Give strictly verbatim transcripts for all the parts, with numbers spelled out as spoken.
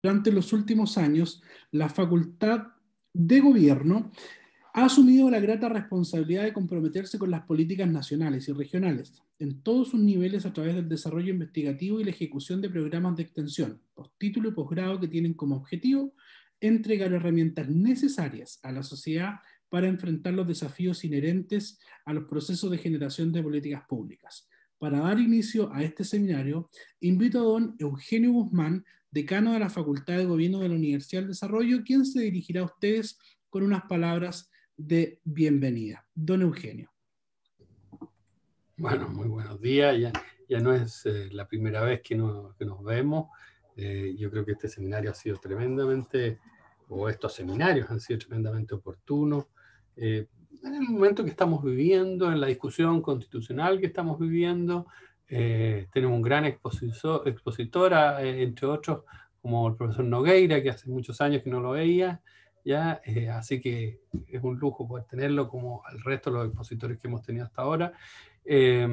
Durante los últimos años, la Facultad de Gobierno ha asumido la grata responsabilidad de comprometerse con las políticas nacionales y regionales en todos sus niveles a través del desarrollo investigativo y la ejecución de programas de extensión, postítulo y posgrado que tienen como objetivo entregar herramientas necesarias a la sociedad para enfrentar los desafíos inherentes a los procesos de generación de políticas públicas. Para dar inicio a este seminario, invito a don Eugenio Guzmán, decano de la Facultad de Gobierno de la Universidad del Desarrollo, quien se dirigirá a ustedes con unas palabras de bienvenida. Don Eugenio. Bueno, muy buenos días. Ya, ya no es eh, la primera vez que, no, que nos vemos. Eh, yo creo que este seminario ha sido tremendamente, o estos seminarios han sido tremendamente oportunos. Eh, en el momento que estamos viviendo, en la discusión constitucional que estamos viviendo, eh, tenemos un gran expositor, expositora, eh, entre otros, como el profesor Nogueira, que hace muchos años que no lo veía. ¿Ya? Eh, así que es un lujo poder tenerlo como al resto de los expositores que hemos tenido hasta ahora. Eh,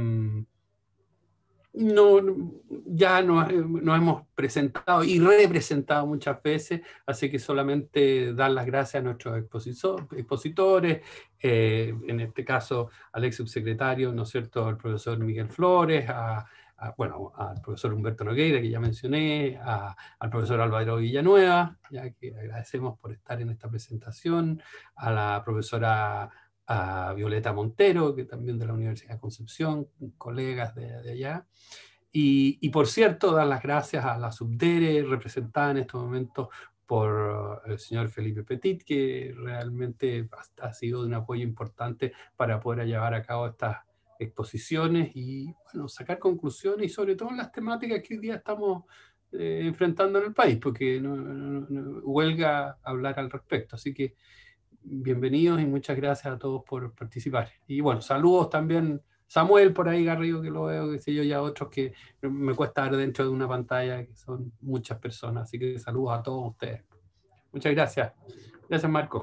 no, ya nos, nos hemos presentado y representado muchas veces, así que solamente dar las gracias a nuestros expositores, eh, en este caso al ex subsecretario, ¿no es cierto?, al profesor Miguel Flores, a, a, bueno, al profesor Humberto Nogueira, que ya mencioné, a, al profesor Álvaro Villanueva, ya que agradecemos por estar en esta presentación, a la profesora a Violeta Montero, que también de la Universidad de Concepción, colegas de, de allá. Y, y por cierto, dar las gracias a la Subdere, representada en estos momentos por el señor Felipe Petit, que realmente ha, ha sido de un apoyo importante para poder llevar a cabo estas exposiciones y bueno, sacar conclusiones, y sobre todo en las temáticas que hoy día estamos eh, enfrentando en el país, porque no, no, no, huelga hablar al respecto. Así que bienvenidos y muchas gracias a todos por participar. Y bueno, saludos también Samuel por ahí, Garrido, que lo veo, que sé yo, y a otros que me cuesta ver dentro de una pantalla, que son muchas personas. Así que saludos a todos ustedes. Muchas gracias. Gracias, Marco.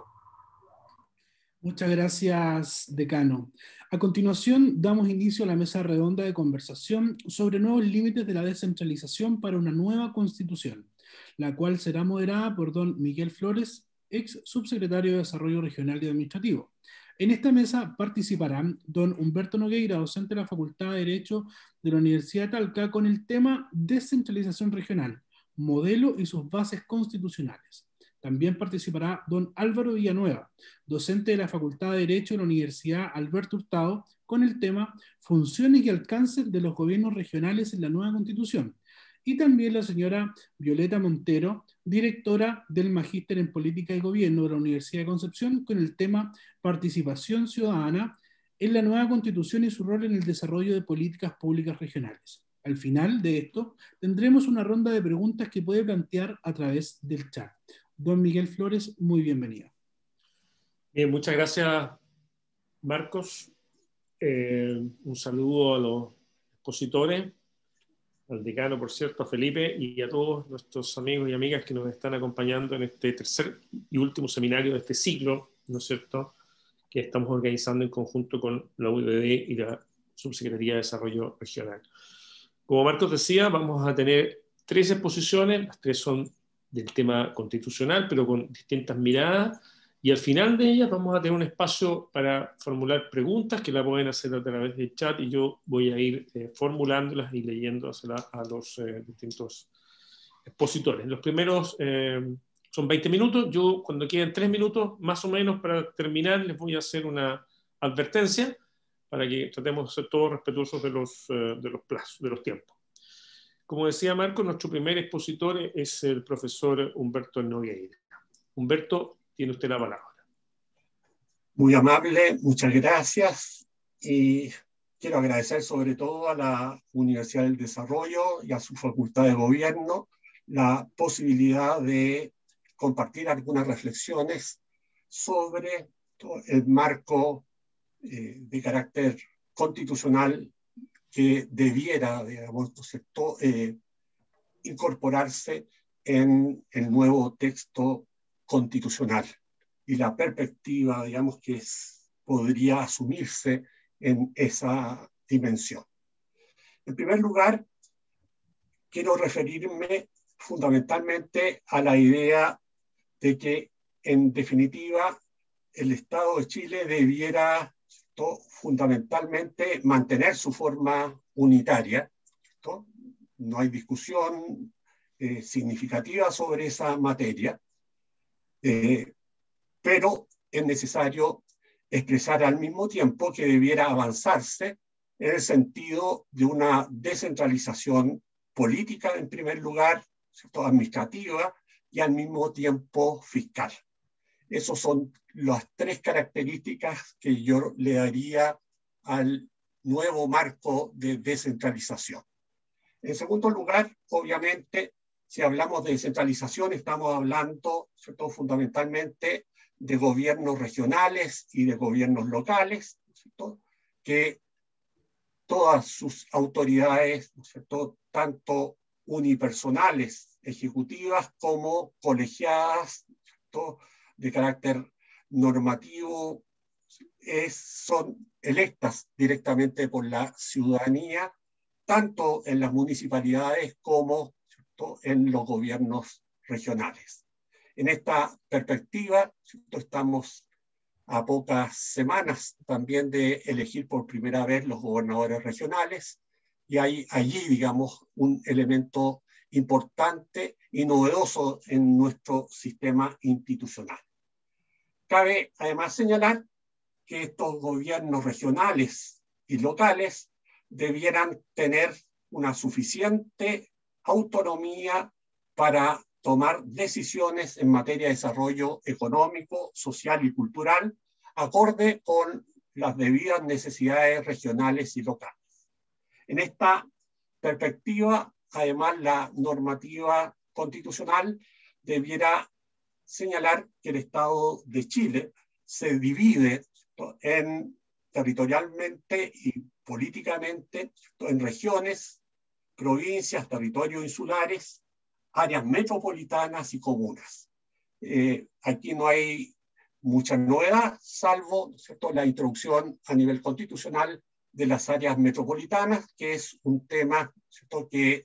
Muchas gracias, decano. A continuación, damos inicio a la mesa redonda de conversación sobre nuevos límites de la descentralización para una nueva constitución, la cual será moderada por don Miguel Flores, ex subsecretario de Desarrollo Regional y Administrativo. En esta mesa participarán don Humberto Nogueira, docente de la Facultad de Derecho de la Universidad de Talca, con el tema Descentralización Regional, Modelo y sus bases constitucionales. También participará don Álvaro Villanueva, docente de la Facultad de Derecho de la Universidad Alberto Hurtado, con el tema Funciones y alcances de los gobiernos regionales en la nueva Constitución. Y también la señora Violeta Montero, directora del Magíster en Política y Gobierno de la Universidad de Concepción, con el tema Participación Ciudadana en la nueva Constitución y su rol en el desarrollo de políticas públicas regionales. Al final de esto, tendremos una ronda de preguntas que puede plantear a través del chat. Don Miguel Flores, muy bienvenido. Bien, muchas gracias, Marcos. Eh, un saludo a los expositores, al decano, por cierto, a Felipe, y a todos nuestros amigos y amigas que nos están acompañando en este tercer y último seminario de este ciclo, ¿no es cierto?, que estamos organizando en conjunto con la U D D y la Subsecretaría de Desarrollo Regional. Como Marcos decía, vamos a tener tres exposiciones, las tres son del tema constitucional, pero con distintas miradas, y al final de ellas vamos a tener un espacio para formular preguntas que la pueden hacer a través del chat, y yo voy a ir eh, formulándolas y leyéndolas a los eh, distintos expositores. Los primeros eh, son veinte minutos. Yo, cuando queden tres minutos más o menos para terminar, les voy a hacer una advertencia para que tratemos de ser todos respetuosos de los, eh, de los plazos, de los tiempos. Como decía Marco, nuestro primer expositor es el profesor Humberto Nogueira. Humberto, tiene usted la palabra. Muy amable, muchas gracias. Y quiero agradecer sobre todo a la Universidad del Desarrollo y a su Facultad de Gobierno la posibilidad de compartir algunas reflexiones sobre el marco eh, de carácter constitucional que debiera, digamos, eh, incorporarse en el nuevo texto constitucional y la perspectiva, digamos, que es, podría asumirse en esa dimensión. En primer lugar, quiero referirme fundamentalmente a la idea de que, en definitiva, el Estado de Chile debiera ¿no? fundamentalmente mantener su forma unitaria. ¿no? No hay discusión eh, significativa sobre esa materia, eh, pero es necesario expresar al mismo tiempo que debiera avanzarse en el sentido de una descentralización política, en primer lugar, ¿cierto? administrativa y al mismo tiempo fiscal. Esas son las tres características que yo le daría al nuevo marco de descentralización. En segundo lugar, obviamente, si hablamos de descentralización, estamos hablando, ¿cierto? fundamentalmente de gobiernos regionales y de gobiernos locales, ¿cierto? que todas sus autoridades, ¿cierto? tanto unipersonales, ejecutivas, como colegiadas, ¿cierto? de carácter normativo, es, son electas directamente por la ciudadanía, tanto en las municipalidades como ¿cierto? en los gobiernos regionales. En esta perspectiva, ¿cierto? estamos a pocas semanas también de elegir por primera vez los gobernadores regionales, y hay allí, digamos, un elemento importante y novedoso en nuestro sistema institucional. Cabe además señalar que estos gobiernos regionales y locales debieran tener una suficiente autonomía para tomar decisiones en materia de desarrollo económico, social y cultural, acorde con las debidas necesidades regionales y locales. En esta perspectiva, además, la normativa constitucional debiera señalar que el Estado de Chile se divide en, territorialmente y políticamente en regiones, provincias, territorios insulares, áreas metropolitanas y comunas. Eh, aquí no hay mucha novedad, salvo ¿cierto? la introducción a nivel constitucional de las áreas metropolitanas, que es un tema ¿cierto? que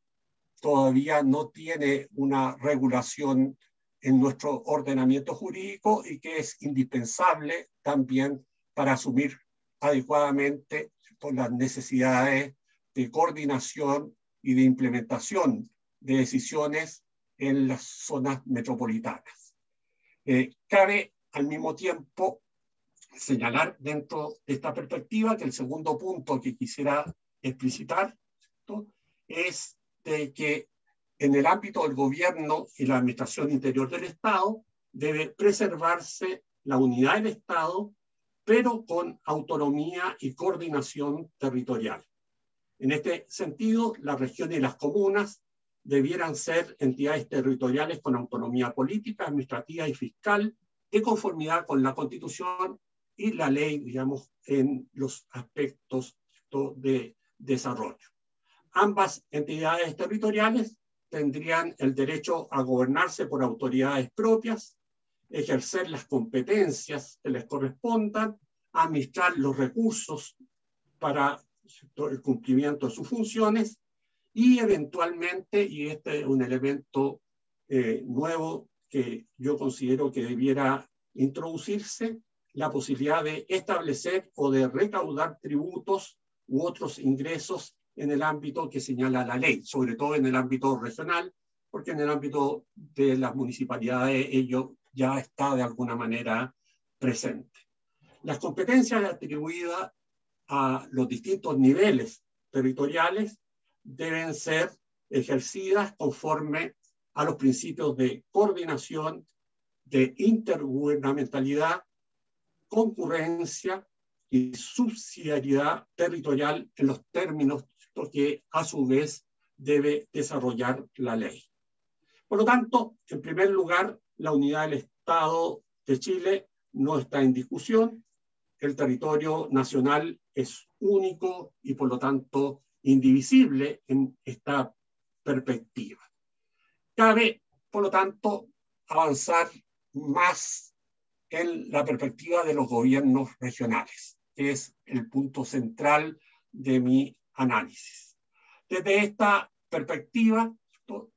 todavía no tiene una regulación en nuestro ordenamiento jurídico y que es indispensable también para asumir adecuadamente ¿cierto? las necesidades de coordinación y de implementación de decisiones en las zonas metropolitanas. Eh, cabe al mismo tiempo señalar dentro de esta perspectiva que el segundo punto que quisiera explicitar ¿cierto? es de que en el ámbito del gobierno y la administración interior del Estado debe preservarse la unidad del Estado, pero con autonomía y coordinación territorial. En este sentido, las regiones y las comunas debieran ser entidades territoriales con autonomía política, administrativa y fiscal, de conformidad con la Constitución y la ley, digamos, en los aspectos de desarrollo. Ambas entidades territoriales tendrían el derecho a gobernarse por autoridades propias, ejercer las competencias que les correspondan, administrar los recursos para el cumplimiento de sus funciones y eventualmente, y este es un elemento eh, nuevo que yo considero que debiera introducirse, la posibilidad de establecer o de recaudar tributos u otros ingresos en el ámbito que señala la ley, sobre todo en el ámbito regional, porque en el ámbito de las municipalidades ello ya está de alguna manera presente. Las competencias atribuidas a los distintos niveles territoriales deben ser ejercidas conforme a los principios de coordinación, de intergubernamentalidad, concurrencia y subsidiariedad territorial en los términos que a su vez debe desarrollar la ley. Por lo tanto, en primer lugar, la unidad del Estado de Chile no está en discusión. El territorio nacional es único y por lo tanto indivisible en esta perspectiva. Cabe, por lo tanto, avanzar más en la perspectiva de los gobiernos regionales, que es el punto central de mi análisis. Desde esta perspectiva,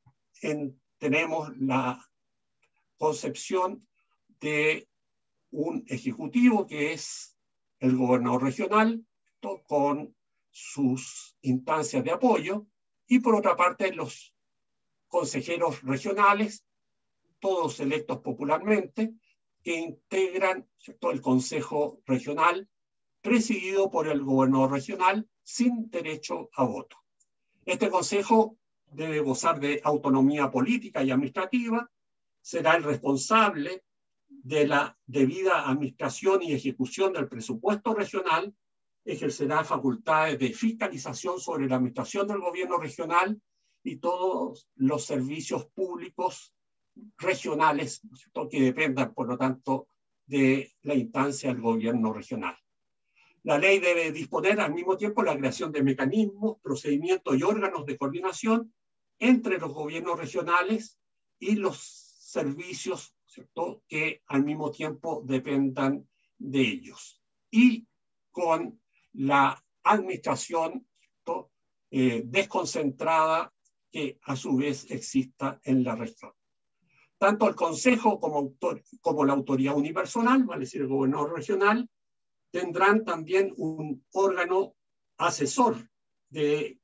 en, tenemos la concepción de un ejecutivo que es el gobernador regional, con sus instancias de apoyo, y por otra parte los consejeros regionales, todos electos popularmente, que integran, ¿cierto?, el Consejo Regional, presidido por el gobernador regional sin derecho a voto. Este consejo debe gozar de autonomía política y administrativa, será el responsable de la debida administración y ejecución del presupuesto regional, ejercerá facultades de fiscalización sobre la administración del gobierno regional y todos los servicios públicos regionales, ¿no?, que dependan, por lo tanto, de la instancia del gobierno regional. La ley debe disponer al mismo tiempo la creación de mecanismos, procedimientos y órganos de coordinación entre los gobiernos regionales y los servicios, ¿cierto?, que al mismo tiempo dependan de ellos. Y con la administración, ¿cierto?, eh, desconcentrada que a su vez exista en la región. Tanto el Consejo como, autor, como la autoridad unipersonal, vale decir el gobernador regional, tendrán también un órgano asesor de,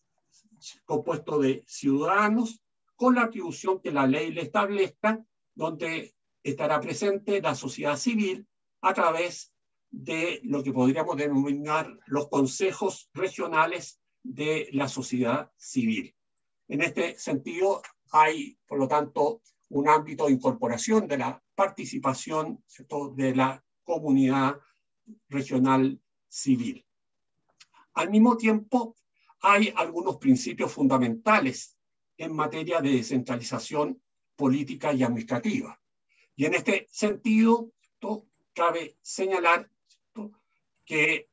compuesto de ciudadanos con la atribución que la ley le establezca, donde estará presente la sociedad civil a través de lo que podríamos denominar los consejos regionales de la sociedad civil. En este sentido, hay, por lo tanto, un ámbito de incorporación de la participación, ¿cierto?, de la comunidad regional civil. Al mismo tiempo, hay algunos principios fundamentales en materia de descentralización política y administrativa. Y en este sentido, ¿no?, cabe señalar, ¿no?, que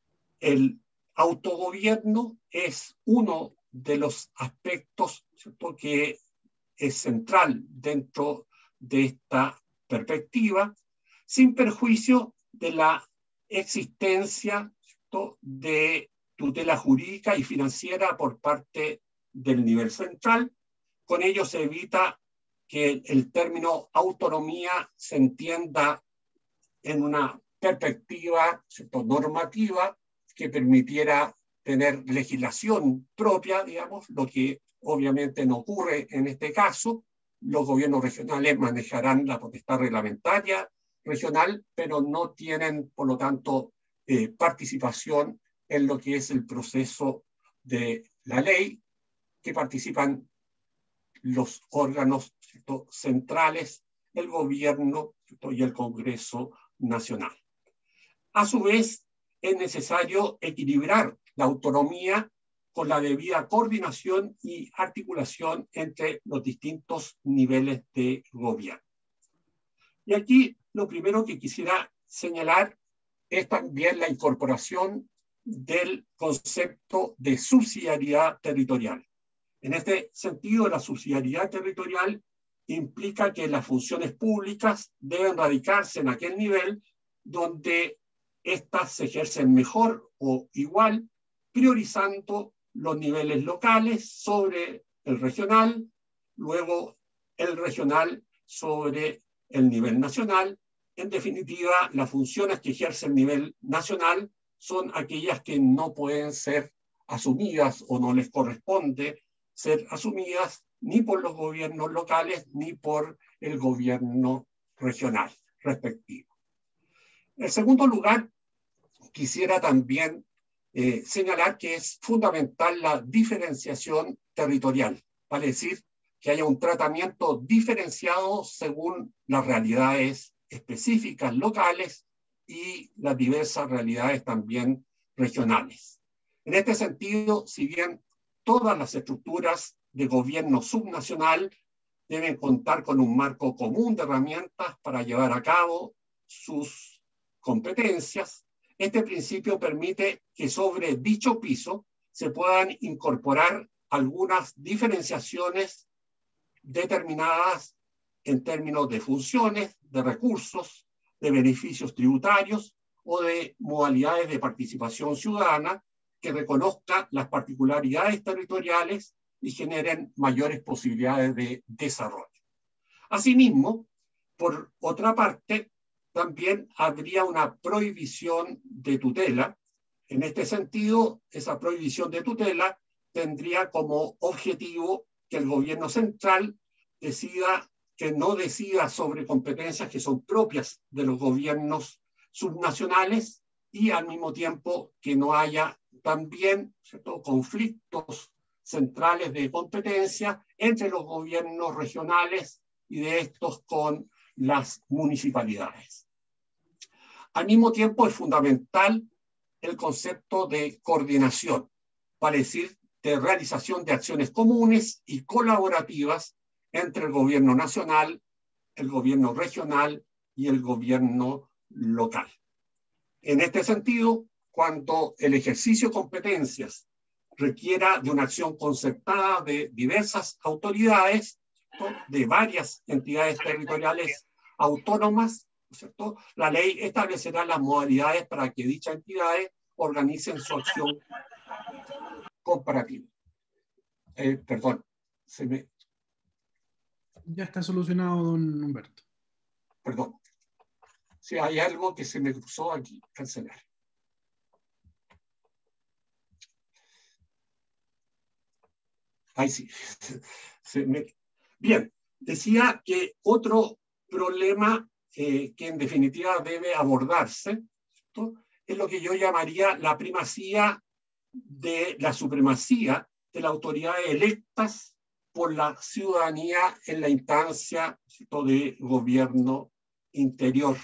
el autogobierno es uno de los aspectos, ¿cierto?, que es central dentro de esta perspectiva, sin perjuicio de la existencia, ¿cierto?, de tutela jurídica y financiera por parte del nivel central. Con ello se evita que el término autonomía se entienda en una perspectiva, ¿cierto?, normativa que permitiera tener legislación propia, digamos, lo que obviamente no ocurre en este caso. Los gobiernos regionales manejarán la potestad reglamentaria regional, pero no tienen, por lo tanto, eh, participación en lo que es el proceso de la ley, que participan los órganos, ¿cierto?, centrales, el gobierno, ¿cierto?, y el Congreso Nacional. A su vez, es necesario equilibrar la autonomía con la debida coordinación y articulación entre los distintos niveles de gobierno. Y aquí lo primero que quisiera señalar es también la incorporación del concepto de subsidiariedad territorial. En este sentido, la subsidiariedad territorial implica que las funciones públicas deben radicarse en aquel nivel donde éstas se ejercen mejor o igual, priorizando los niveles locales sobre el regional, luego el regional sobre el nivel nacional. En definitiva, las funciones que ejerce el nivel nacional son aquellas que no pueden ser asumidas o no les corresponde ser asumidas ni por los gobiernos locales ni por el gobierno regional respectivo. En segundo lugar, quisiera también eh, señalar que es fundamental la diferenciación territorial, vale decir, que haya un tratamiento diferenciado según las realidades específicas locales y las diversas realidades también regionales. En este sentido, si bien todas las estructuras de gobierno subnacional deben contar con un marco común de herramientas para llevar a cabo sus competencias, este principio permite que sobre dicho piso se puedan incorporar algunas diferenciaciones determinadas en términos de funciones, de recursos, de beneficios tributarios o de modalidades de participación ciudadana que reconozca las particularidades territoriales y generen mayores posibilidades de desarrollo. Asimismo, por otra parte, también habría una prohibición de tutela. En este sentido, esa prohibición de tutela tendría como objetivo que el gobierno central decida, que no decida sobre competencias que son propias de los gobiernos subnacionales y al mismo tiempo que no haya también, ¿cierto?, conflictos centrales de competencia entre los gobiernos regionales y de estos con las municipalidades. Al mismo tiempo es fundamental el concepto de coordinación, para decir, de realización de acciones comunes y colaborativas entre el gobierno nacional, el gobierno regional y el gobierno local. En este sentido, cuando el ejercicio de competencias requiera de una acción concertada de diversas autoridades, de varias entidades territoriales autónomas, ¿cierto?, la ley establecerá las modalidades para que dichas entidades organicen su acción comparativa. Eh, perdón, se me... Ya está solucionado, don Humberto. Perdón. Si hay algo que se me cruzó aquí, cancelar. Ahí sí. Se me... Bien, decía que otro problema eh, que en definitiva debe abordarse, ¿cierto?, es lo que yo llamaría la primacía de la supremacía de las autoridades electas por la ciudadanía en la instancia, ¿cierto?, de gobierno interior.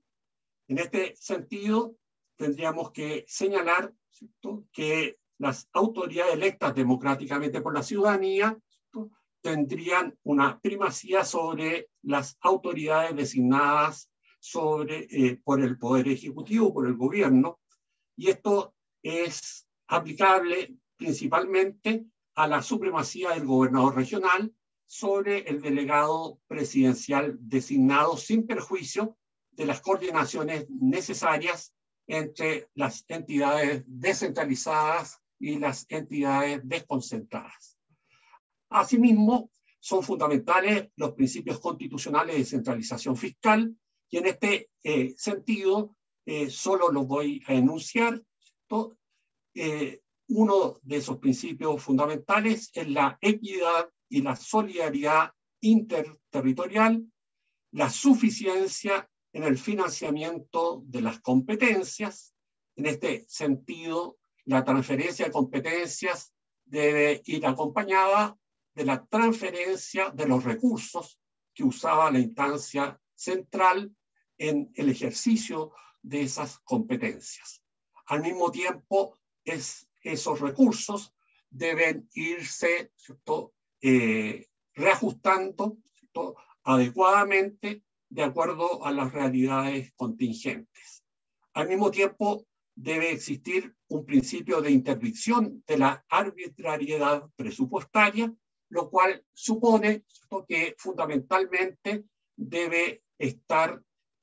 En este sentido, tendríamos que señalar, ¿cierto?, que las autoridades electas democráticamente por la ciudadanía, ¿cierto?, tendrían una primacía sobre las autoridades designadas sobre, eh, por el Poder Ejecutivo, por el gobierno, y esto es aplicable principalmente a la supremacía del gobernador regional sobre el delegado presidencial designado sin perjuicio de las coordinaciones necesarias entre las entidades descentralizadas y las entidades desconcentradas. Asimismo, son fundamentales los principios constitucionales de centralización fiscal, y en este eh, sentido eh, solo los voy a enunciar. ¿no? Eh, uno de esos principios fundamentales es la equidad y la solidaridad interterritorial, la suficiencia en el financiamiento de las competencias. En este sentido, la transferencia de competencias debe ir acompañada de la transferencia de los recursos que usaba la instancia central en el ejercicio de esas competencias. Al mismo tiempo, es, esos recursos deben irse, ¿cierto?, eh, reajustando, ¿cierto?, adecuadamente de acuerdo a las realidades contingentes. Al mismo tiempo, debe existir un principio de interdicción de la arbitrariedad presupuestaria, lo cual supone, ¿cierto?, que fundamentalmente debe estar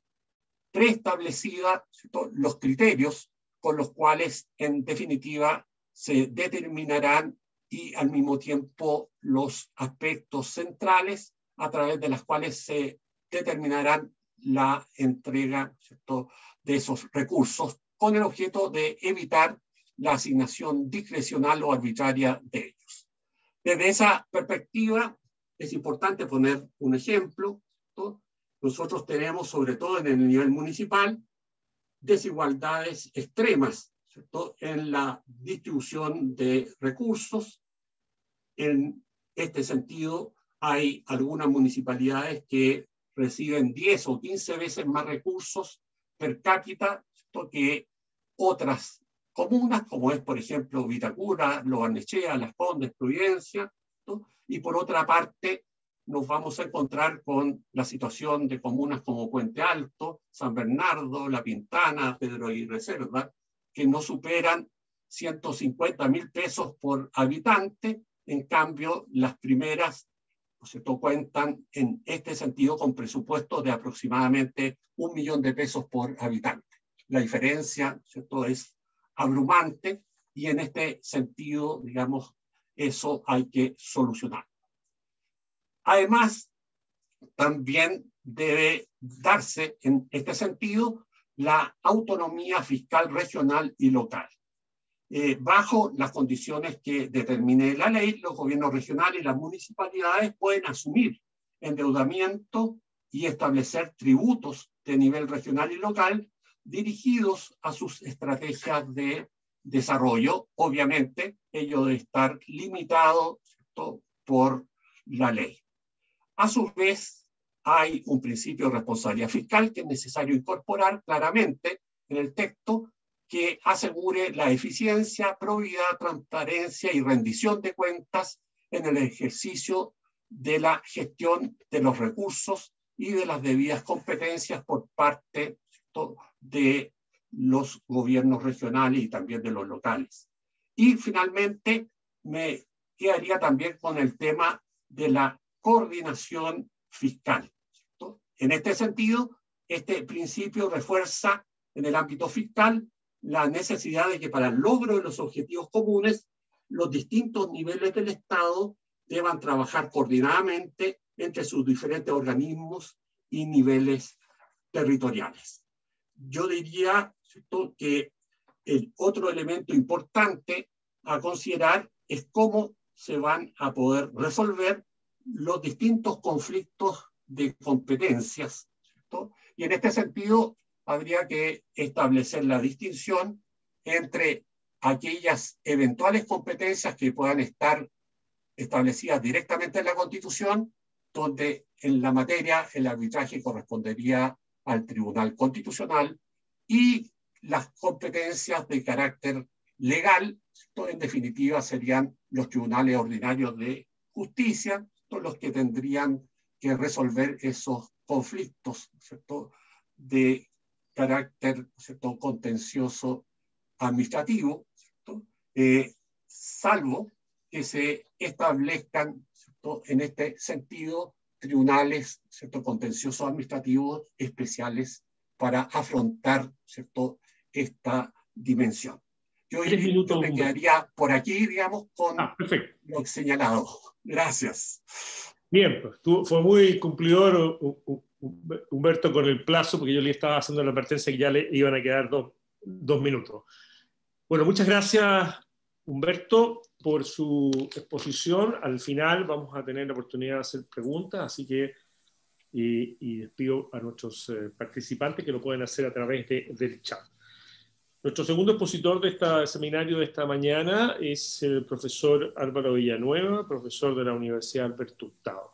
preestablecida, ¿cierto?, los criterios con los cuales en definitiva se determinarán y al mismo tiempo los aspectos centrales a través de las cuales se determinarán la entrega, ¿cierto?, de esos recursos con el objeto de evitar la asignación discrecional o arbitraria de ellos. Desde esa perspectiva es importante poner un ejemplo, ¿no? Nosotros tenemos, sobre todo en el nivel municipal, desigualdades extremas, ¿cierto?, en la distribución de recursos. En este sentido, hay algunas municipalidades que reciben diez o quince veces más recursos per cápita, ¿cierto?, que otras comunas, como es, por ejemplo, Vitacura, Lo Barnechea, Las Condes, Providencia, ¿no? Y por otra parte, nos vamos a encontrar con la situación de comunas como Puente Alto, San Bernardo, La Pintana, Pedro Aguirre Cerda, que no superan ciento cincuenta mil pesos por habitante. En cambio, las primeras, ¿cierto?, cuentan en este sentido con presupuestos de aproximadamente un millón de pesos por habitante. La diferencia, ¿cierto?, es abrumante, y en este sentido, digamos, eso hay que solucionar. Además, también debe darse en este sentido la autonomía fiscal regional y local. Eh, bajo las condiciones que determine la ley, los gobiernos regionales y las municipalidades pueden asumir endeudamiento y establecer tributos de nivel regional y local dirigidos a sus estrategias de desarrollo. Obviamente, ello debe estar limitado, ¿cierto?, por la ley. A su vez, hay un principio de responsabilidad fiscal que es necesario incorporar claramente en el texto, que asegure la eficiencia, probidad, transparencia y rendición de cuentas en el ejercicio de la gestión de los recursos y de las debidas competencias por parte de los gobiernos regionales y también de los locales. Y finalmente me quedaría también con el tema de la coordinación fiscal, ¿cierto? En este sentido, este principio refuerza en el ámbito fiscal la necesidad de que para el logro de los objetivos comunes, los distintos niveles del Estado deban trabajar coordinadamente entre sus diferentes organismos y niveles territoriales. Yo diría, ¿cierto?, que el otro elemento importante a considerar es cómo se van a poder resolver los distintos conflictos de competencias, ¿cierto? Y en este sentido, habría que establecer la distinción entre aquellas eventuales competencias que puedan estar establecidas directamente en la Constitución, donde en la materia el arbitraje correspondería al Tribunal Constitucional, y las competencias de carácter legal, ¿cierto?, en definitiva serían los tribunales ordinarios de justicia, todos los que tendrían que resolver esos conflictos, ¿cierto?, de carácter, ¿cierto?, contencioso administrativo, ¿cierto?, eh, salvo que se establezcan, ¿cierto?, en este sentido tribunales, ¿cierto?, contenciosos administrativos especiales para afrontar, ¿cierto?, esta dimensión. Yo, yo me quedaría por aquí, digamos, con ah, lo señalado. Gracias. Bien, pues tú, fue muy cumplidor Humberto con el plazo, porque yo le estaba haciendo la advertencia que ya le iban a quedar dos, dos minutos. Bueno, muchas gracias, Humberto, por su exposición. Al final vamos a tener la oportunidad de hacer preguntas, así que y, y despido a nuestros eh, participantes que lo pueden hacer a través de, del chat. Nuestro segundo expositor de este seminario de esta mañana es el profesor Álvaro Villanueva, profesor de la Universidad Alberto Hurtado.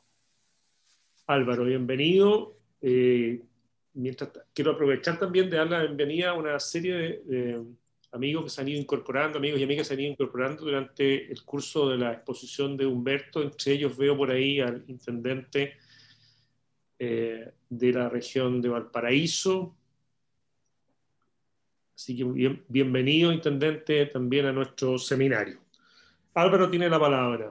Álvaro, bienvenido. Eh, mientras, quiero aprovechar también de dar la bienvenida a una serie de, de amigos que se han ido incorporando, amigos y amigas que se han ido incorporando durante el curso de la exposición de Humberto. Entre ellos veo por ahí al intendente eh, de la región de Valparaíso. Así que bien, bienvenido, intendente, también a nuestro seminario. Álvaro tiene la palabra.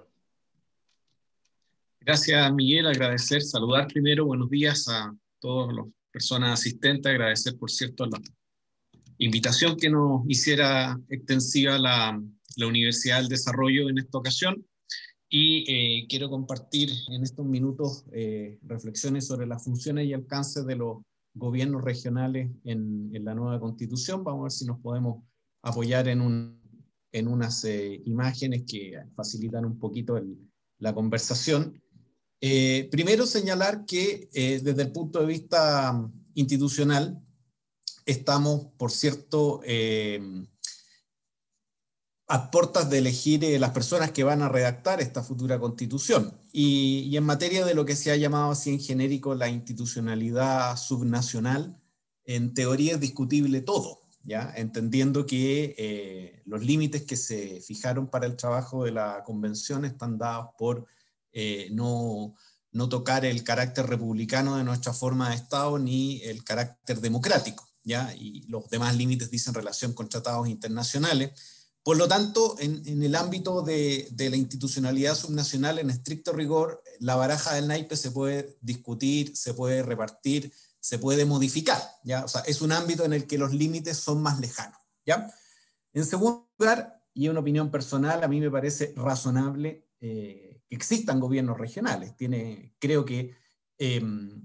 Gracias, Miguel. Agradecer, saludar primero. Buenos días a todas las personas asistentes. Agradecer, por cierto, la invitación que nos hiciera extensiva la, la Universidad del Desarrollo en esta ocasión. Y eh, quiero compartir en estos minutos eh, reflexiones sobre las funciones y alcances de los gobiernos regionales en, en la nueva Constitución. Vamos a ver si nos podemos apoyar en, un, en unas eh, imágenes que facilitan un poquito el, la conversación. Eh, primero señalar que eh, desde el punto de vista institucional estamos, por cierto, eh, a puertas de elegir eh, las personas que van a redactar esta futura Constitución. Y, y en materia de lo que se ha llamado así en genérico la institucionalidad subnacional, en teoría es discutible todo, ¿ya? Entendiendo que eh, los límites que se fijaron para el trabajo de la Convención están dados por eh, no, no tocar el carácter republicano de nuestra forma de Estado ni el carácter democrático, ¿ya? Y los demás límites dicen relación con tratados internacionales. Por lo tanto, en, en el ámbito de, de la institucionalidad subnacional, en estricto rigor, la baraja del naipe se puede discutir, se puede repartir, se puede modificar, ¿ya? O sea, es un ámbito en el que los límites son más lejanos, ¿ya? En segundo lugar, y una opinión personal, a mí me parece razonable eh, que existan gobiernos regionales. Tiene, creo que eh,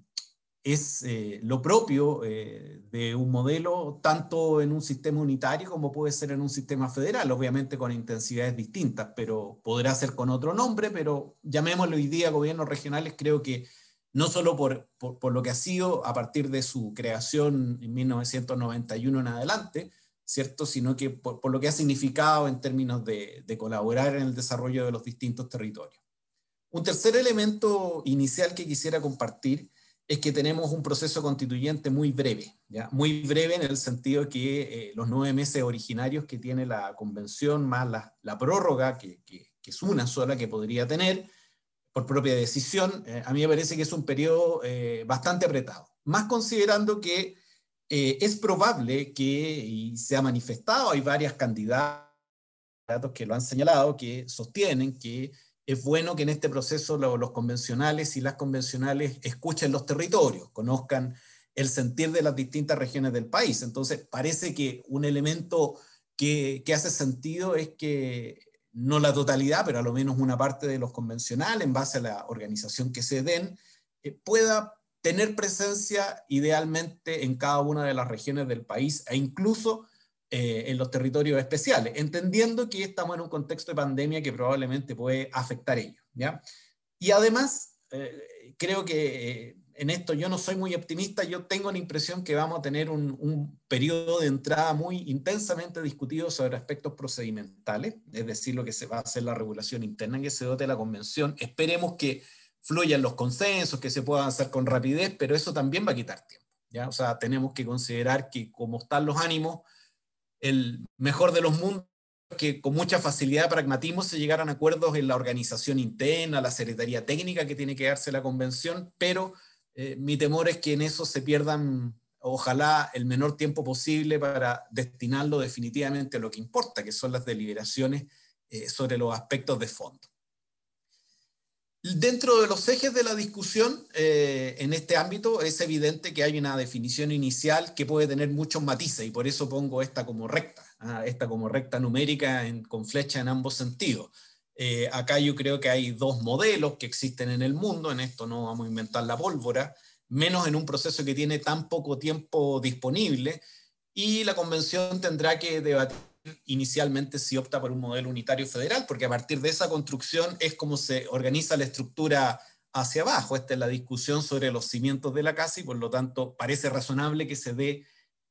es eh, lo propio eh, de un modelo tanto en un sistema unitario como puede ser en un sistema federal, obviamente con intensidades distintas, pero podrá ser con otro nombre, pero llamémoslo hoy día gobiernos regionales. Creo que no solo por, por, por lo que ha sido a partir de su creación en mil novecientos noventa y uno en adelante, ¿cierto?, sino que por, por lo que ha significado en términos de, de colaborar en el desarrollo de los distintos territorios. Un tercer elemento inicial que quisiera compartir es que tenemos un proceso constituyente muy breve, ¿ya? Muy breve en el sentido que eh, los nueve meses originarios que tiene la convención, más la, la prórroga, que, que, que es una sola que podría tener, por propia decisión, eh, a mí me parece que es un periodo eh, bastante apretado. Más considerando que eh, es probable que, y se ha manifestado, hay varias candidatos que lo han señalado, que sostienen que es bueno que en este proceso lo, los convencionales y las convencionales escuchen los territorios, conozcan el sentir de las distintas regiones del país. Entonces, parece que un elemento que, que hace sentido es que no la totalidad, pero a lo menos una parte de los convencionales, en base a la organización que se den, eh, pueda tener presencia idealmente en cada una de las regiones del país e incluso eh, en los territorios especiales, entendiendo que estamos en un contexto de pandemia que probablemente puede afectar ello, ¿ya? Y además, eh, creo que eh, en esto yo no soy muy optimista. Yo tengo la impresión que vamos a tener un, un periodo de entrada muy intensamente discutido sobre aspectos procedimentales, es decir, lo que se va a hacer la regulación interna en que se dote la convención. Esperemos que fluyan los consensos, que se pueda avanzar con rapidez, pero eso también va a quitar tiempo, ¿ya? O sea, tenemos que considerar que como están los ánimos, el mejor de los mundos, que con mucha facilidad de pragmatismo se llegaran a acuerdos en la organización interna, la secretaría técnica que tiene que darse la convención, pero eh, mi temor es que en eso se pierdan, ojalá, el menor tiempo posible para destinarlo definitivamente a lo que importa, que son las deliberaciones eh, sobre los aspectos de fondo. Dentro de los ejes de la discusión eh, en este ámbito es evidente que hay una definición inicial que puede tener muchos matices, y por eso pongo esta como recta, ¿ah? esta como recta numérica en, con flecha en ambos sentidos. Eh, acá yo creo que hay dos modelos que existen en el mundo, en esto no vamos a inventar la pólvora, menos en un proceso que tiene tan poco tiempo disponible, y la convención tendrá que debatir inicialmente si opta por un modelo unitario federal, porque a partir de esa construcción es como se organiza la estructura hacia abajo. Esta es la discusión sobre los cimientos de la casa y por lo tanto parece razonable que se dé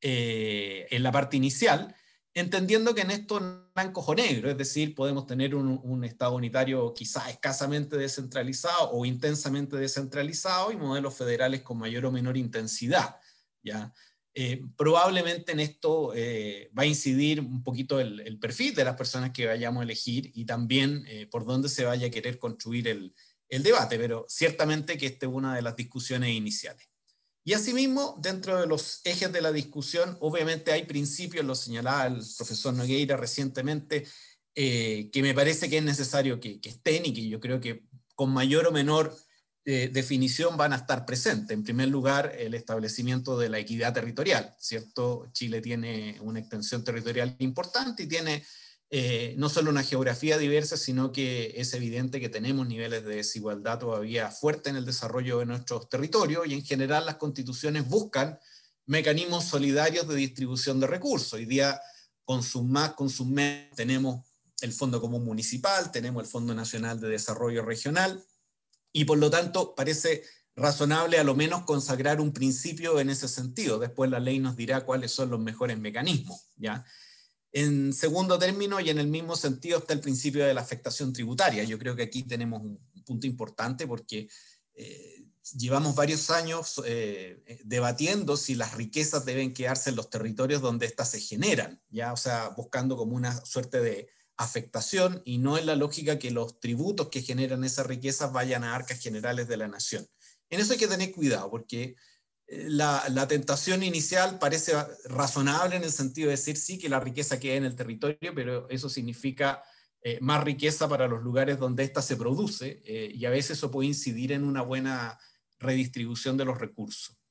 eh, en la parte inicial, entendiendo que en esto no hay blanco o negro, es decir, podemos tener un, un Estado unitario quizá escasamente descentralizado o intensamente descentralizado y modelos federales con mayor o menor intensidad, ¿ya? Eh, probablemente en esto eh, va a incidir un poquito el, el perfil de las personas que vayamos a elegir y también eh, por dónde se vaya a querer construir el, el debate, pero ciertamente que esta es una de las discusiones iniciales. Y asimismo, dentro de los ejes de la discusión, obviamente hay principios, lo señalaba el profesor Nogueira recientemente, eh, que me parece que es necesario que, que estén y que yo creo que con mayor o menor Eh, definición van a estar presentes. En primer lugar, el establecimiento de la equidad territorial, ¿cierto? Chile tiene una extensión territorial importante y tiene eh, no solo una geografía diversa, sino que es evidente que tenemos niveles de desigualdad todavía fuertes en el desarrollo de nuestros territorios y en general las constituciones buscan mecanismos solidarios de distribución de recursos. Hoy día, con sus más, con sus menos, tenemos el Fondo Común Municipal, tenemos el Fondo Nacional de Desarrollo Regional, y por lo tanto parece razonable a lo menos consagrar un principio en ese sentido. Después la ley nos dirá cuáles son los mejores mecanismos, ¿ya? En segundo término, y en el mismo sentido, está el principio de la afectación tributaria. Yo creo que aquí tenemos un punto importante porque eh, llevamos varios años eh, debatiendo si las riquezas deben quedarse en los territorios donde éstas se generan, ¿ya? O sea, buscando como una suerte de afectación y no en la lógica que los tributos que generan esas riquezas vayan a arcas generales de la nación. En eso hay que tener cuidado porque la, la tentación inicial parece razonable en el sentido de decir sí que la riqueza queda en el territorio, pero eso significa eh, más riqueza para los lugares donde ésta se produce eh, y a veces eso puede incidir en una buena redistribución de los recursos.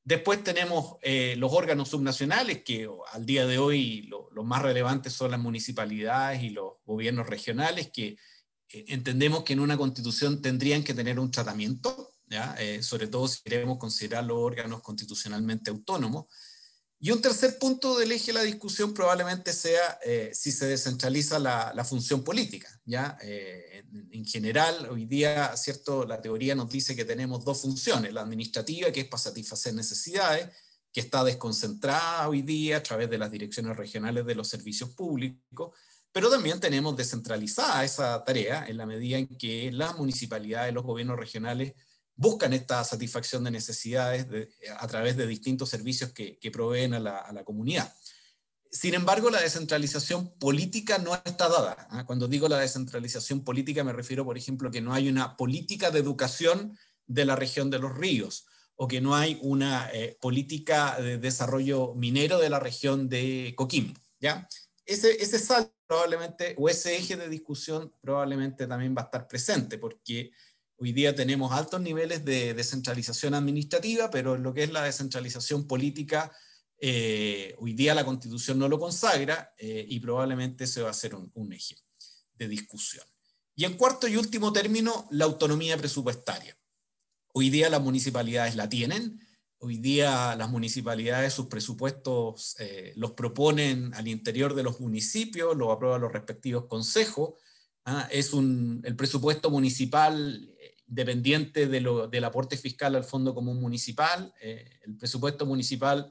Después tenemos eh, los órganos subnacionales, que al día de hoy lo, los más relevantes son las municipalidades y los gobiernos regionales, que eh, entendemos que en una constitución tendrían que tener un tratamiento, ¿ya? Eh, sobre todo si queremos considerar los órganos constitucionalmente autónomos. Y un tercer punto del eje de la discusión probablemente sea eh, si se descentraliza la, la función política, ¿ya? Eh, en, en general, hoy día, ¿cierto?, la teoría nos dice que tenemos dos funciones: la administrativa, que es para satisfacer necesidades, que está desconcentrada hoy día a través de las direcciones regionales de los servicios públicos, pero también tenemos descentralizada esa tarea en la medida en que las municipalidades, los gobiernos regionales buscan esta satisfacción de necesidades de, a través de distintos servicios que, que proveen a la, a la comunidad. Sin embargo, la descentralización política no está dada, ¿eh? Cuando digo la descentralización política me refiero, por ejemplo, que no hay una política de educación de la región de los ríos, o que no hay una eh, política de desarrollo minero de la región de Coquimbo, ¿ya? Ese, ese salto probablemente, o ese eje de discusión probablemente también va a estar presente, porque hoy día tenemos altos niveles de descentralización administrativa, pero en lo que es la descentralización política, eh, hoy día la Constitución no lo consagra, eh, y probablemente ese va a ser un, un eje de discusión. Y en cuarto y último término, la autonomía presupuestaria. Hoy día las municipalidades la tienen, hoy día las municipalidades sus presupuestos eh, los proponen al interior de los municipios, los aprueban los respectivos consejos. ¿Ah? Es un, el presupuesto municipal dependiente de lo, del aporte fiscal al Fondo Común Municipal. Eh, el presupuesto municipal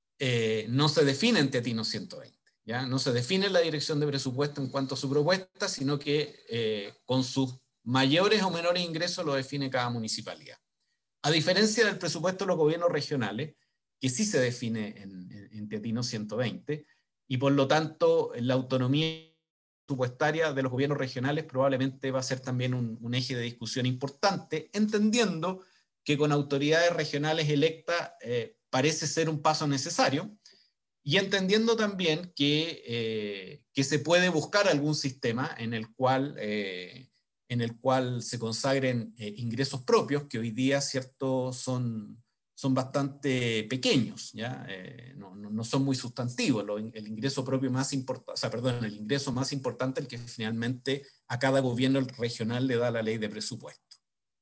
eh, no se define en Teatino ciento veinte, ¿ya? No se define la dirección de presupuesto en cuanto a su propuesta, sino que eh, con sus mayores o menores ingresos lo define cada municipalidad. A diferencia del presupuesto de los gobiernos regionales, que sí se define en, en, en Teatino ciento veinte, y por lo tanto la autonomía presupuestaria de los gobiernos regionales probablemente va a ser también un, un eje de discusión importante, entendiendo que con autoridades regionales electas eh, parece ser un paso necesario, y entendiendo también que, eh, que se puede buscar algún sistema en el cual, eh, en el cual se consagren eh, ingresos propios, que hoy día, cierto, son... son bastante pequeños, ¿ya? Eh, no, no, no son muy sustantivos. Lo, el ingreso propio más importante, o sea, perdón, el ingreso más importante, el que finalmente a cada gobierno regional le da la ley de presupuesto.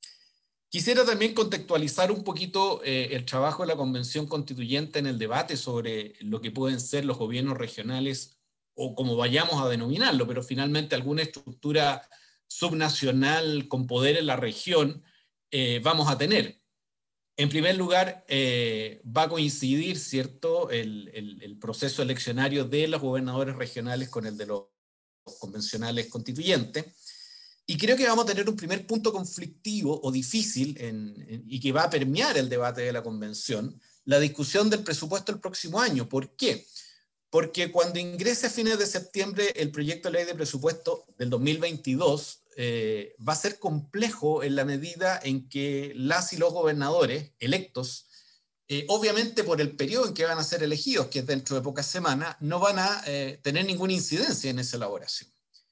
Quisiera también contextualizar un poquito eh, el trabajo de la Convención Constituyente en el debate sobre lo que pueden ser los gobiernos regionales, o como vayamos a denominarlo, pero finalmente alguna estructura subnacional con poder en la región eh, vamos a tener. En primer lugar, eh, va a coincidir, ¿cierto?, el, el, el proceso eleccionario de los gobernadores regionales con el de los convencionales constituyentes. Y creo que vamos a tener un primer punto conflictivo o difícil en, en, y que va a permear el debate de la convención, la discusión del presupuesto el próximo año. ¿Por qué? Porque cuando ingrese a fines de septiembre el proyecto de ley de presupuesto del dos mil veintidós, Eh, va a ser complejo en la medida en que las y los gobernadores electos, eh, obviamente por el periodo en que van a ser elegidos, que es dentro de pocas semanas, no van a eh, tener ninguna incidencia en esa elaboración.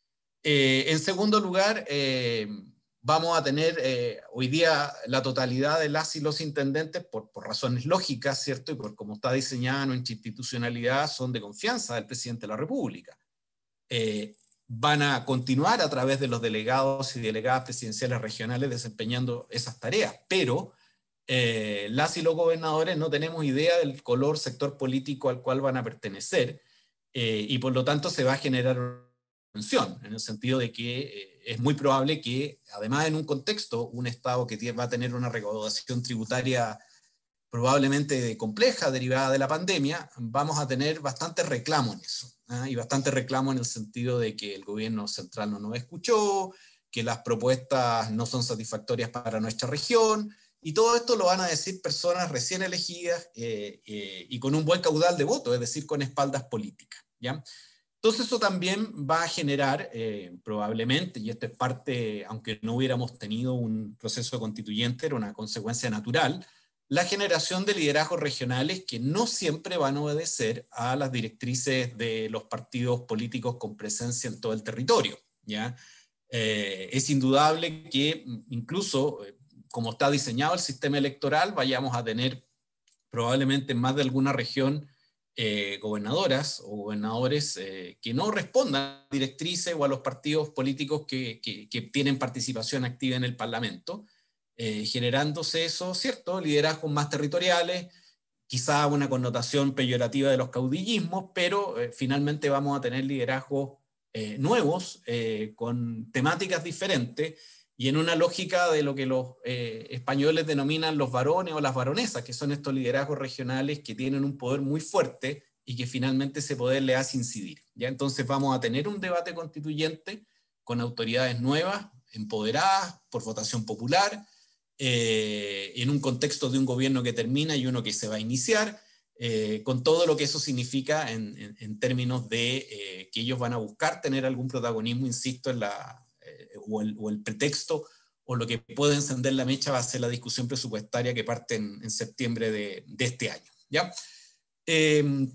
Eh, en segundo lugar, eh, vamos a tener eh, hoy día la totalidad de las y los intendentes, por, por razones lógicas, ¿cierto? Y por cómo está diseñada nuestra institucionalidad, son de confianza del presidente de la República. Eh, van a continuar a través de los delegados y delegadas presidenciales regionales desempeñando esas tareas, pero eh, las y los gobernadores no tenemos idea del color, sector político al cual van a pertenecer, eh, y por lo tanto se va a generar una tensión, en el sentido de que eh, es muy probable que, además en un contexto, un Estado que va a tener una recaudación tributaria probablemente compleja, derivada de la pandemia, vamos a tener bastante reclamo en eso. ¿eh? Y bastante reclamo en el sentido de que el gobierno central no nos escuchó, que las propuestas no son satisfactorias para nuestra región, y todo esto lo van a decir personas recién elegidas eh, eh, y con un buen caudal de votos, es decir, con espaldas políticas, ¿ya? Entonces eso también va a generar, eh, probablemente, y esto es parte, aunque no hubiéramos tenido un proceso constituyente, era una consecuencia natural, la generación de liderazgos regionales que no siempre van a obedecer a las directrices de los partidos políticos con presencia en todo el territorio, ¿ya? Eh, es indudable que incluso, eh, como está diseñado el sistema electoral, vayamos a tener probablemente en más de alguna región, eh, gobernadoras o gobernadores eh, que no respondan a las directrices o a los partidos políticos que, que, que tienen participación activa en el Parlamento, eh, generándose eso, ¿cierto? Liderazgos más territoriales, quizá una connotación peyorativa de los caudillismos, pero eh, finalmente vamos a tener liderazgos eh, nuevos, eh, con temáticas diferentes, y en una lógica de lo que los eh, españoles denominan los varones o las baronesas, que son estos liderazgos regionales que tienen un poder muy fuerte y que finalmente ese poder le hace incidir. ¿Ya? Entonces vamos a tener un debate constituyente con autoridades nuevas, empoderadas por votación popular, eh, en un contexto de un gobierno que termina y uno que se va a iniciar, eh, con todo lo que eso significa en, en, en términos de eh, que ellos van a buscar tener algún protagonismo, insisto, en la... O el, o el pretexto, o lo que puede encender la mecha va a ser la discusión presupuestaria que parte en, en septiembre de, de este año. ¿Ya? Eh,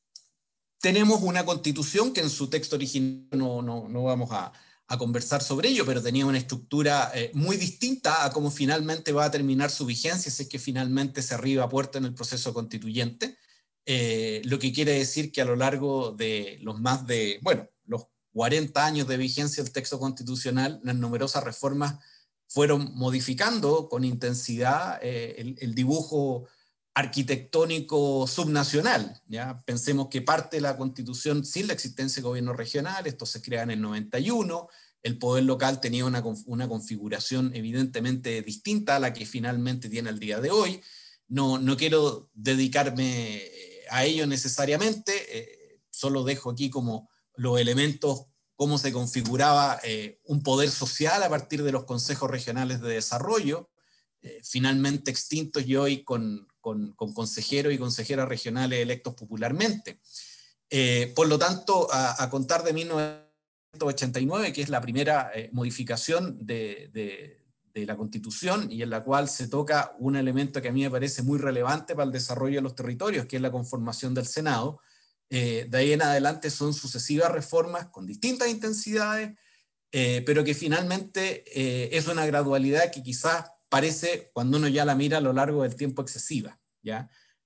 tenemos una constitución que en su texto original no, no, no vamos a, a conversar sobre ello, pero tenía una estructura eh, muy distinta a cómo finalmente va a terminar su vigencia, si es que finalmente se arriba a puerta en el proceso constituyente, eh, lo que quiere decir que a lo largo de los más de, bueno, los cuarenta años de vigencia del texto constitucional, las numerosas reformas fueron modificando con intensidad eh, el, el dibujo arquitectónico subnacional. ¿Ya? Pensemos que parte de la Constitución sin la existencia de gobierno regional, estos se crean en el noventa y uno, el poder local tenía una, una configuración evidentemente distinta a la que finalmente tiene el día de hoy. No, no quiero dedicarme a ello necesariamente, eh, solo dejo aquí como los elementos, cómo se configuraba eh, un poder social a partir de los consejos regionales de desarrollo, eh, finalmente extintos y hoy con, con, con consejeros y consejeras regionales electos popularmente. Eh, por lo tanto, a, a contar de mil novecientos ochenta y nueve, que es la primera eh, modificación de, de, de la Constitución, y en la cual se toca un elemento que a mí me parece muy relevante para el desarrollo de los territorios, que es la conformación del Senado. Eh, de ahí en adelante son sucesivas reformas con distintas intensidades, eh, pero que finalmente eh, es una gradualidad que quizás parece, cuando uno ya la mira a lo largo del tiempo, excesiva. ¿Ya?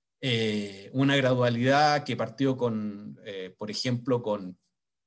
Eh, una gradualidad que partió con, eh, por ejemplo, con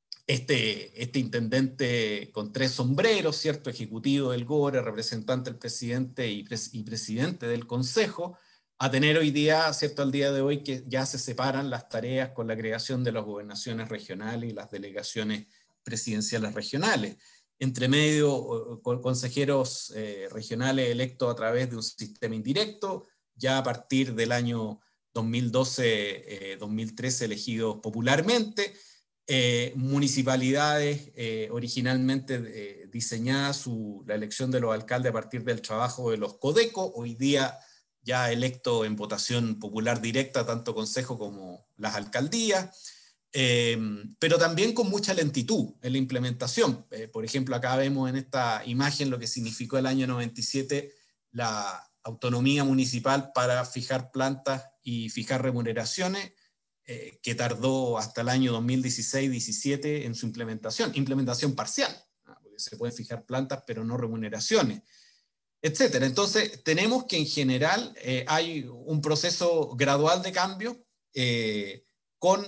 este, este intendente con tres sombreros, ¿cierto? Ejecutivo del GORE, representante del presidente y, pres y presidente del Consejo, a tener hoy día, ¿cierto? Al día de hoy que ya se separan las tareas con la creación de las gobernaciones regionales y las delegaciones presidenciales regionales. Entre medio, consejeros eh, regionales electos a través de un sistema indirecto, ya a partir del año dos mil doce dos mil trece elegidos popularmente, eh, municipalidades eh, originalmente eh, diseñadas su, la elección de los alcaldes a partir del trabajo de los CODECO, hoy día ya electo en votación popular directa, tanto consejo como las alcaldías, eh, pero también con mucha lentitud en la implementación. Eh, por ejemplo, acá vemos en esta imagen lo que significó el año noventa y siete la autonomía municipal para fijar plantas y fijar remuneraciones, eh, que tardó hasta el año dos mil dieciséis diecisiete en su implementación, implementación parcial, ¿no? Porque se pueden fijar plantas pero no remuneraciones, etcétera. Entonces, tenemos que en general eh, hay un proceso gradual de cambio eh, con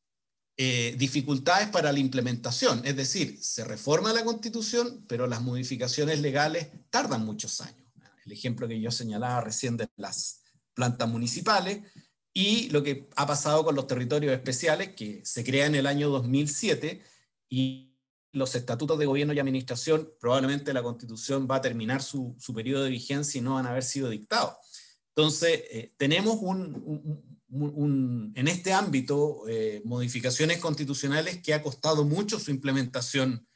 eh, dificultades para la implementación. Es decir, se reforma la Constitución, pero las modificaciones legales tardan muchos años. El ejemplo que yo señalaba recién de las plantas municipales y lo que ha pasado con los territorios especiales, que se crean en el año dos mil siete y los estatutos de gobierno y administración, probablemente la Constitución va a terminar su, su periodo de vigencia y no van a haber sido dictados. Entonces, eh, tenemos un, un, un, un, en este ámbito eh, modificaciones constitucionales que ha costado mucho su implementación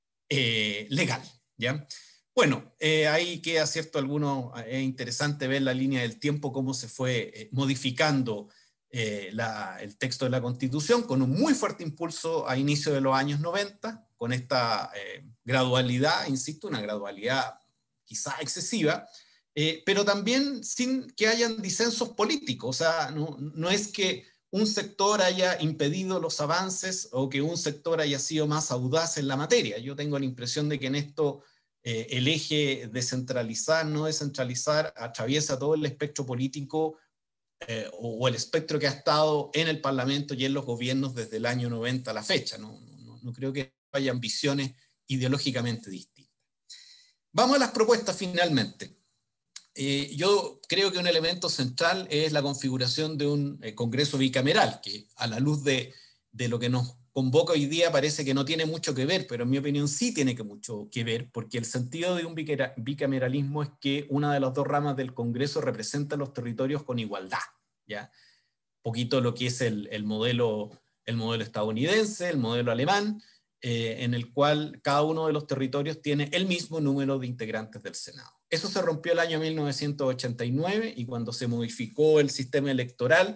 eh, legal. ¿Ya? Bueno, eh, ahí queda cierto alguno, es interesante ver la línea del tiempo, cómo se fue eh, modificando eh, la, el texto de la Constitución, con un muy fuerte impulso a inicio de los años noventa, con esta eh, gradualidad, insisto, una gradualidad quizá excesiva, eh, pero también sin que hayan disensos políticos. O sea, no, no es que un sector haya impedido los avances o que un sector haya sido más audaz en la materia. Yo tengo la impresión de que en esto eh, el eje descentralizar, no descentralizar, atraviesa todo el espectro político eh, o, o el espectro que ha estado en el Parlamento y en los gobiernos desde el año noventa a la fecha. No, no, no creo que haya ambiciones ideológicamente distintas. Vamos a las propuestas finalmente. Eh, yo creo que un elemento central es la configuración de un eh, Congreso bicameral, que a la luz de, de lo que nos convoca hoy día parece que no tiene mucho que ver, pero en mi opinión sí tiene que mucho que ver, porque el sentido de un bicameralismo es que una de las dos ramas del Congreso representa los territorios con igualdad, ¿ya? Poquito lo que es el, el, modelo, el modelo estadounidense, el modelo alemán, eh, en el cual cada uno de los territorios tiene el mismo número de integrantes del Senado. Eso se rompió el año mil novecientos ochenta y nueve y cuando se modificó el sistema electoral,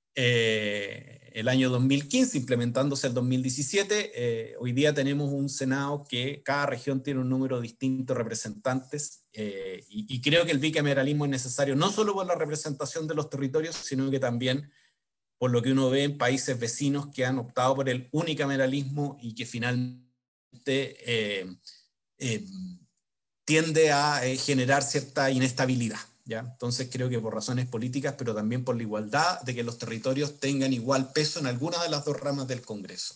eh, el año dos mil quince, implementándose el dos mil diecisiete, eh, hoy día tenemos un Senado que cada región tiene un número distinto de representantes, eh, y, y creo que el bicameralismo es necesario no solo por la representación de los territorios, sino que también por lo que uno ve en países vecinos que han optado por el unicameralismo y que finalmente eh, eh, tiende a eh, generar cierta inestabilidad, ¿ya? Entonces creo que por razones políticas, pero también por la igualdad de que los territorios tengan igual peso en alguna de las dos ramas del Congreso.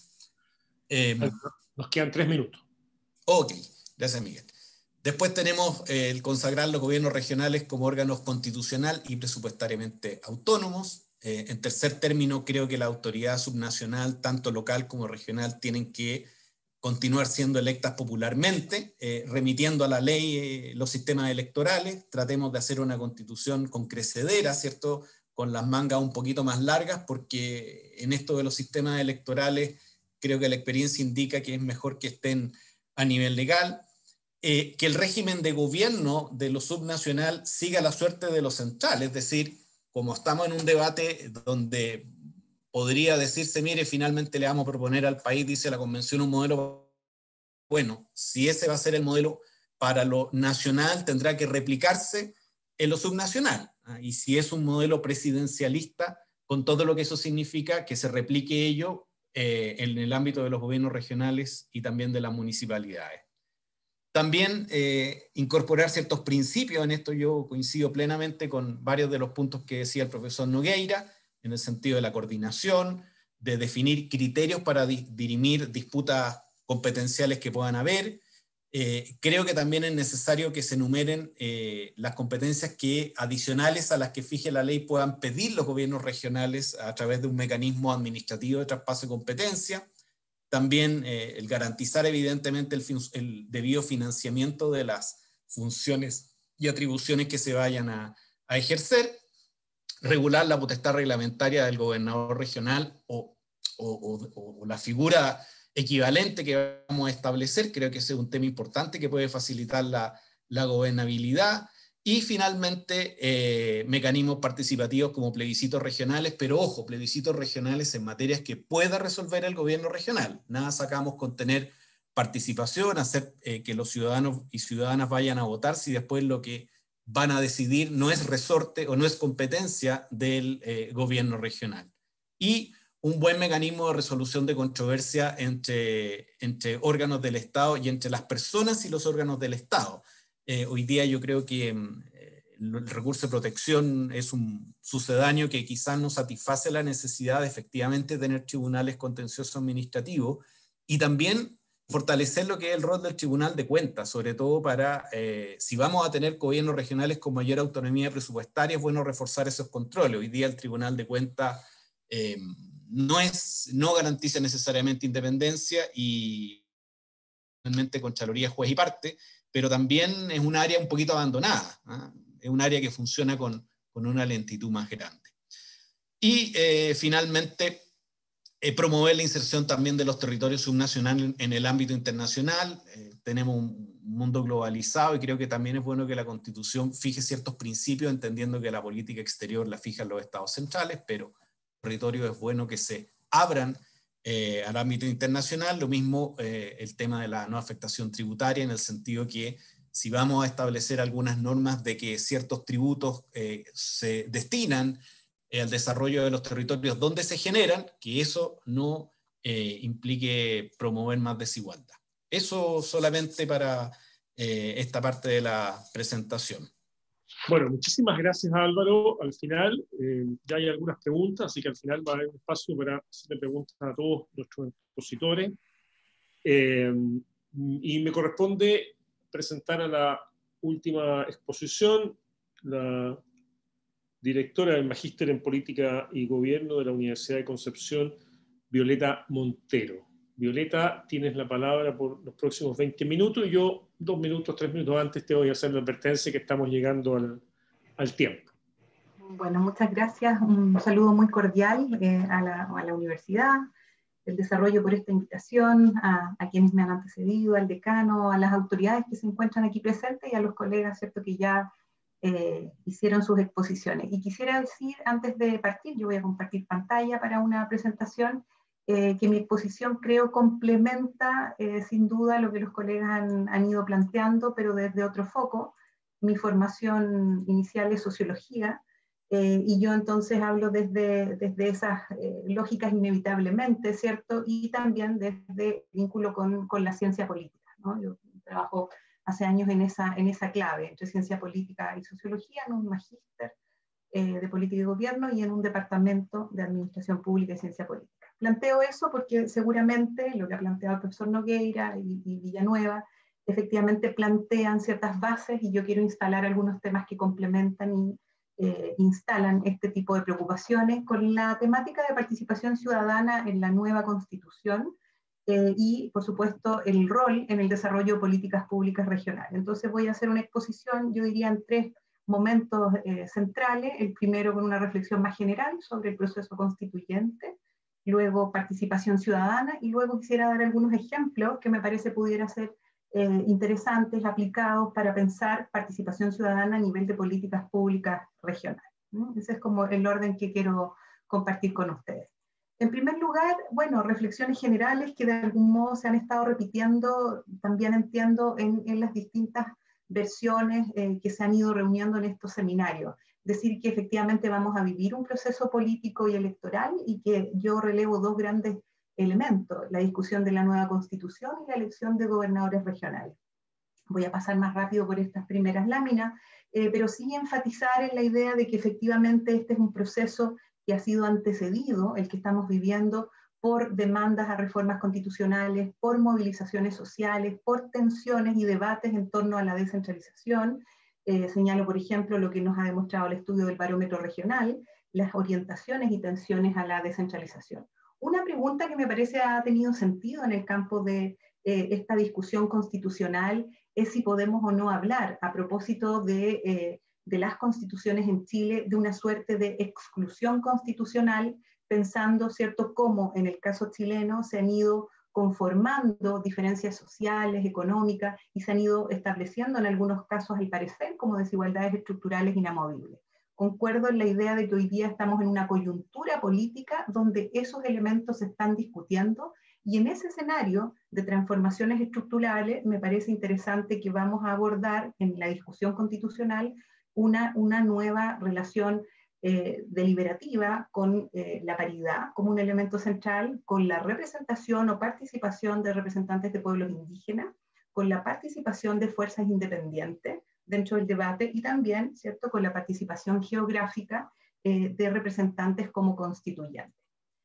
Eh, Nos quedan tres minutos. Ok, gracias Miguel. Después tenemos eh, el consagrar los gobiernos regionales como órganos constitucional y presupuestariamente autónomos. Eh, en tercer término, creo que la autoridad subnacional, tanto local como regional, tienen que continuar siendo electas popularmente, eh, remitiendo a la ley eh, los sistemas electorales. Tratemos de hacer una constitución con crecedera, ¿cierto?, con las mangas un poquito más largas, porque en esto de los sistemas electorales creo que la experiencia indica que es mejor que estén a nivel legal. Eh, que el régimen de gobierno de lo subnacional siga la suerte de lo central, es decir, como estamos en un debate donde podría decirse, mire, finalmente le vamos a proponer al país, dice la convención, un modelo, bueno, si ese va a ser el modelo para lo nacional, tendrá que replicarse en lo subnacional, ¿ah? Y si es un modelo presidencialista, con todo lo que eso significa, que se replique ello eh, en el ámbito de los gobiernos regionales y también de las municipalidades. También eh, incorporar ciertos principios, en esto yo coincido plenamente con varios de los puntos que decía el profesor Nogueira, en el sentido de la coordinación, de definir criterios para di dirimir disputas competenciales que puedan haber. Eh, creo que también es necesario que se enumeren eh, las competencias que, adicionales a las que fije la ley, puedan pedir los gobiernos regionales a través de un mecanismo administrativo de traspaso de competencia. También eh, el garantizar evidentemente el, el debido financiamiento de las funciones y atribuciones que se vayan a, a ejercer, regular la potestad reglamentaria del gobernador regional o, o, o, o la figura equivalente que vamos a establecer. Creo que ese es un tema importante que puede facilitar la, la gobernabilidad. Y finalmente, eh, mecanismos participativos como plebiscitos regionales, pero ojo, plebiscitos regionales en materias que pueda resolver el gobierno regional. Nada sacamos con tener participación, hacer eh, que los ciudadanos y ciudadanas vayan a votar si después lo que van a decidir no es resorte o no es competencia del eh, gobierno regional. Y un buen mecanismo de resolución de controversia entre, entre órganos del Estado y entre las personas y los órganos del Estado. Eh, hoy día yo creo que eh, el recurso de protección es un sucedáneo que quizás no satisface la necesidad de efectivamente tener tribunales contenciosos administrativos y también fortalecer lo que es el rol del Tribunal de Cuentas, sobre todo para, eh, si vamos a tener gobiernos regionales con mayor autonomía presupuestaria, es bueno reforzar esos controles. Hoy día el Tribunal de Cuentas eh, no, es, no garantiza necesariamente independencia y realmente Contraloría, juez y parte, pero también es un área un poquito abandonada, ¿eh? Es un área que funciona con, con una lentitud más grande. Y eh, finalmente, eh, promover la inserción también de los territorios subnacionales en, en el ámbito internacional. Eh, tenemos un mundo globalizado y creo que también es bueno que la Constitución fije ciertos principios, entendiendo que la política exterior la fijan los estados centrales, pero los territorios es bueno que se abran Eh, al ámbito internacional. Lo mismo eh, el tema de la no afectación tributaria, en el sentido que si vamos a establecer algunas normas de que ciertos tributos eh, se destinan eh, al desarrollo de los territorios donde se generan, que eso no eh, implique promover más desigualdad. Eso solamente para eh, esta parte de la presentación. Bueno, muchísimas gracias, Álvaro. Al final eh, ya hay algunas preguntas, así que al final va a haber un espacio para hacerle preguntas a todos nuestros expositores. Eh, y me corresponde presentar a la última exposición, la directora del Magíster en Política y Gobierno de la Universidad de Concepción, Violeta Montero. Violeta, tienes la palabra por los próximos veinte minutos y yo dos minutos, tres minutos antes te voy a hacer la advertencia que estamos llegando al, al tiempo. Bueno, muchas gracias. Un saludo muy cordial eh, a, la, a la universidad, el desarrollo por esta invitación, a, a quienes me han antecedido, al decano, a las autoridades que se encuentran aquí presentes y a los colegas, ¿cierto?, que ya eh, hicieron sus exposiciones. Y quisiera decir, antes de partir, yo voy a compartir pantalla para una presentación, eh, que mi exposición creo complementa eh, sin duda lo que los colegas han, han ido planteando, pero desde otro foco. Mi formación inicial es sociología, Eh, y yo entonces hablo desde, desde esas eh, lógicas inevitablemente, ¿cierto? Y también desde vínculo con, con la ciencia política, ¿no? Yo trabajo hace años en esa, en esa clave, entre ciencia política y sociología, en un magíster eh, de política y gobierno y en un departamento de administración pública y ciencia política. Planteo eso porque seguramente lo que ha planteado el profesor Nogueira y, y Villanueva efectivamente plantean ciertas bases y yo quiero instalar algunos temas que complementan y Eh, instalan este tipo de preocupaciones con la temática de participación ciudadana en la nueva Constitución eh, y, por supuesto, el rol en el desarrollo de políticas públicas regionales. Entonces voy a hacer una exposición, yo diría, en tres momentos eh, centrales. El primero con una reflexión más general sobre el proceso constituyente, luego participación ciudadana y luego quisiera dar algunos ejemplos que me parece pudiera ser Eh, interesantes, aplicados para pensar participación ciudadana a nivel de políticas públicas regionales, ¿no? Ese es como el orden que quiero compartir con ustedes. En primer lugar, bueno, reflexiones generales que de algún modo se han estado repitiendo, también entiendo, en, en las distintas versiones eh, que se han ido reuniendo en estos seminarios. Decir que efectivamente vamos a vivir un proceso político y electoral y que yo relevo dos grandes elementos, la discusión de la nueva Constitución y la elección de gobernadores regionales. Voy a pasar más rápido por estas primeras láminas, eh, pero sí enfatizar en la idea de que efectivamente este es un proceso que ha sido antecedido, el que estamos viviendo, por demandas a reformas constitucionales, por movilizaciones sociales, por tensiones y debates en torno a la descentralización. Eh, señalo, por ejemplo, lo que nos ha demostrado el estudio del barómetro regional, las orientaciones y tensiones a la descentralización. Una pregunta que me parece ha tenido sentido en el campo de eh, esta discusión constitucional es si podemos o no hablar, a propósito de, eh, de las constituciones en Chile, de una suerte de exclusión constitucional, pensando, ¿cierto?, cómo en el caso chileno se han ido conformando diferencias sociales, económicas, y se han ido estableciendo en algunos casos, al parecer, como desigualdades estructurales inamovibles. Concuerdo en la idea de que hoy día estamos en una coyuntura política donde esos elementos se están discutiendo y en ese escenario de transformaciones estructurales me parece interesante que vamos a abordar en la discusión constitucional una, una nueva relación eh, deliberativa con eh, la paridad como un elemento central, con la representación o participación de representantes de pueblos indígenas, con la participación de fuerzas independientes dentro del debate y también, ¿cierto?, con la participación geográfica eh, de representantes como constituyentes.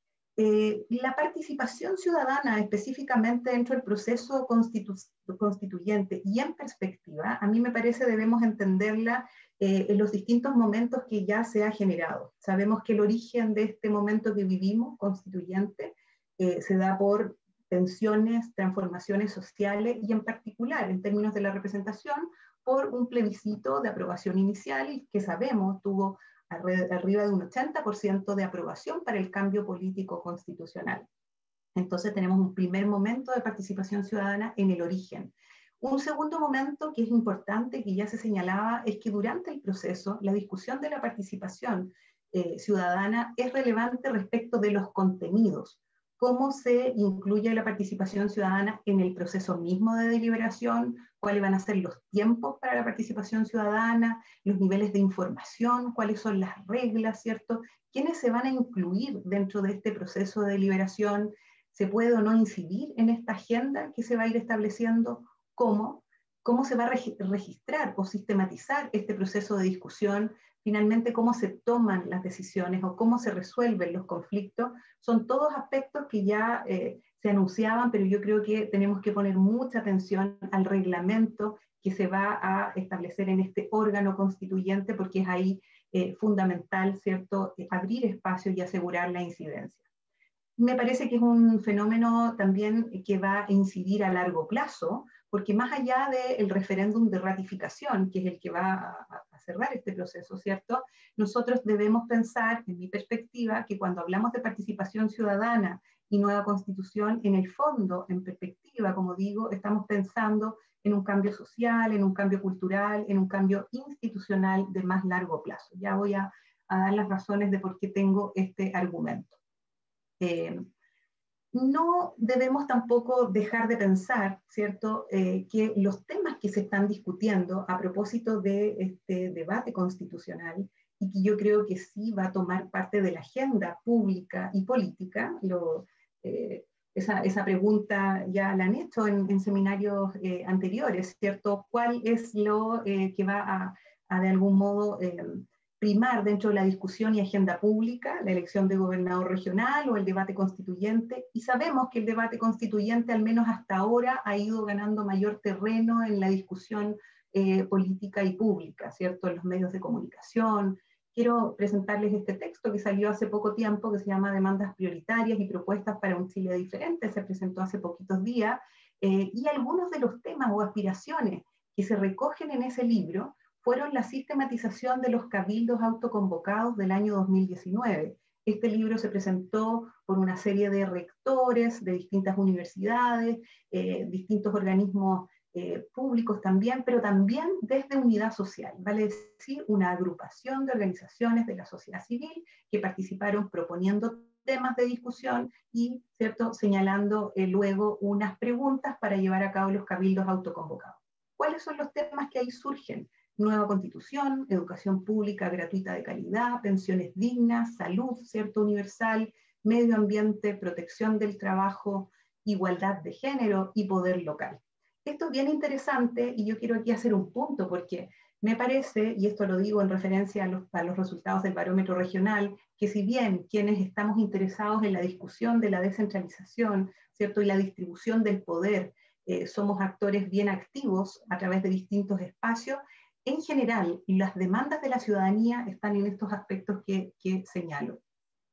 Eh, la participación ciudadana específicamente dentro del proceso constitu constituyente y en perspectiva, a mí me parece debemos entenderla eh, en los distintos momentos que ya se ha generado. Sabemos que el origen de este momento que vivimos, constituyente, eh, se da por tensiones, transformaciones sociales y en particular, en términos de la representación, por un plebiscito de aprobación inicial que sabemos tuvo arriba de un ochenta por ciento de aprobación para el cambio político constitucional. Entonces tenemos un primer momento de participación ciudadana en el origen. Un segundo momento que es importante, que ya se señalaba, es que durante el proceso la discusión de la participación eh, ciudadana es relevante respecto de los contenidos. Cómo se incluye la participación ciudadana en el proceso mismo de deliberación, cuáles van a ser los tiempos para la participación ciudadana, los niveles de información, cuáles son las reglas, ¿cierto? ¿Quiénes se van a incluir dentro de este proceso de deliberación? ¿Se puede o no incidir en esta agenda que se va a ir estableciendo? ¿Cómo? cómo se va a registrar o sistematizar este proceso de discusión, finalmente cómo se toman las decisiones o cómo se resuelven los conflictos, son todos aspectos que ya eh, se anunciaban, pero yo creo que tenemos que poner mucha atención al reglamento que se va a establecer en este órgano constituyente, porque es ahí eh, fundamental, ¿cierto?, abrir espacio y asegurar la incidencia. Me parece que es un fenómeno también que va a incidir a largo plazo, porque más allá del referéndum de ratificación, que es el que va a, a cerrar este proceso, ¿cierto?, nosotros debemos pensar, en mi perspectiva, que cuando hablamos de participación ciudadana y nueva constitución, en el fondo, en perspectiva, como digo, estamos pensando en un cambio social, en un cambio cultural, en un cambio institucional de más largo plazo. Ya voy a, a dar las razones de por qué tengo este argumento. Eh, no debemos tampoco dejar de pensar, ¿cierto?, eh, que los temas que se están discutiendo a propósito de este debate constitucional, y que yo creo que sí va a tomar parte de la agenda pública y política, lo, eh, esa, esa pregunta ya la han hecho en, en seminarios eh, anteriores, ¿cierto? ¿Cuál es lo eh, que va a, a de algún modo eh, primar dentro de la discusión y agenda pública, la elección de gobernador regional o el debate constituyente? Y sabemos que el debate constituyente, al menos hasta ahora, ha ido ganando mayor terreno en la discusión eh, política y pública, ¿cierto?, en los medios de comunicación. Quiero presentarles este texto que salió hace poco tiempo, que se llama Demandas Prioritarias y Propuestas para un Chile Diferente, se presentó hace poquitos días, eh, y algunos de los temas o aspiraciones que se recogen en ese libro fueron la sistematización de los cabildos autoconvocados del año dos mil diecinueve. Este libro se presentó por una serie de rectores de distintas universidades, eh, distintos organismos eh, públicos también, pero también desde Unidad Social, vale decir, una agrupación de organizaciones de la sociedad civil que participaron proponiendo temas de discusión y, ¿cierto?, señalando eh, luego unas preguntas para llevar a cabo los cabildos autoconvocados. ¿Cuáles son los temas que ahí surgen? Nueva constitución, educación pública gratuita de calidad, pensiones dignas, salud, ¿cierto?, universal, medio ambiente, protección del trabajo, igualdad de género y poder local. Esto es bien interesante y yo quiero aquí hacer un punto porque me parece, y esto lo digo en referencia a los, a los resultados del barómetro regional, que si bien quienes estamos interesados en la discusión de la descentralización, ¿cierto?, y la distribución del poder, eh, somos actores bien activos a través de distintos espacios, en general, las demandas de la ciudadanía están en estos aspectos que, que señalo.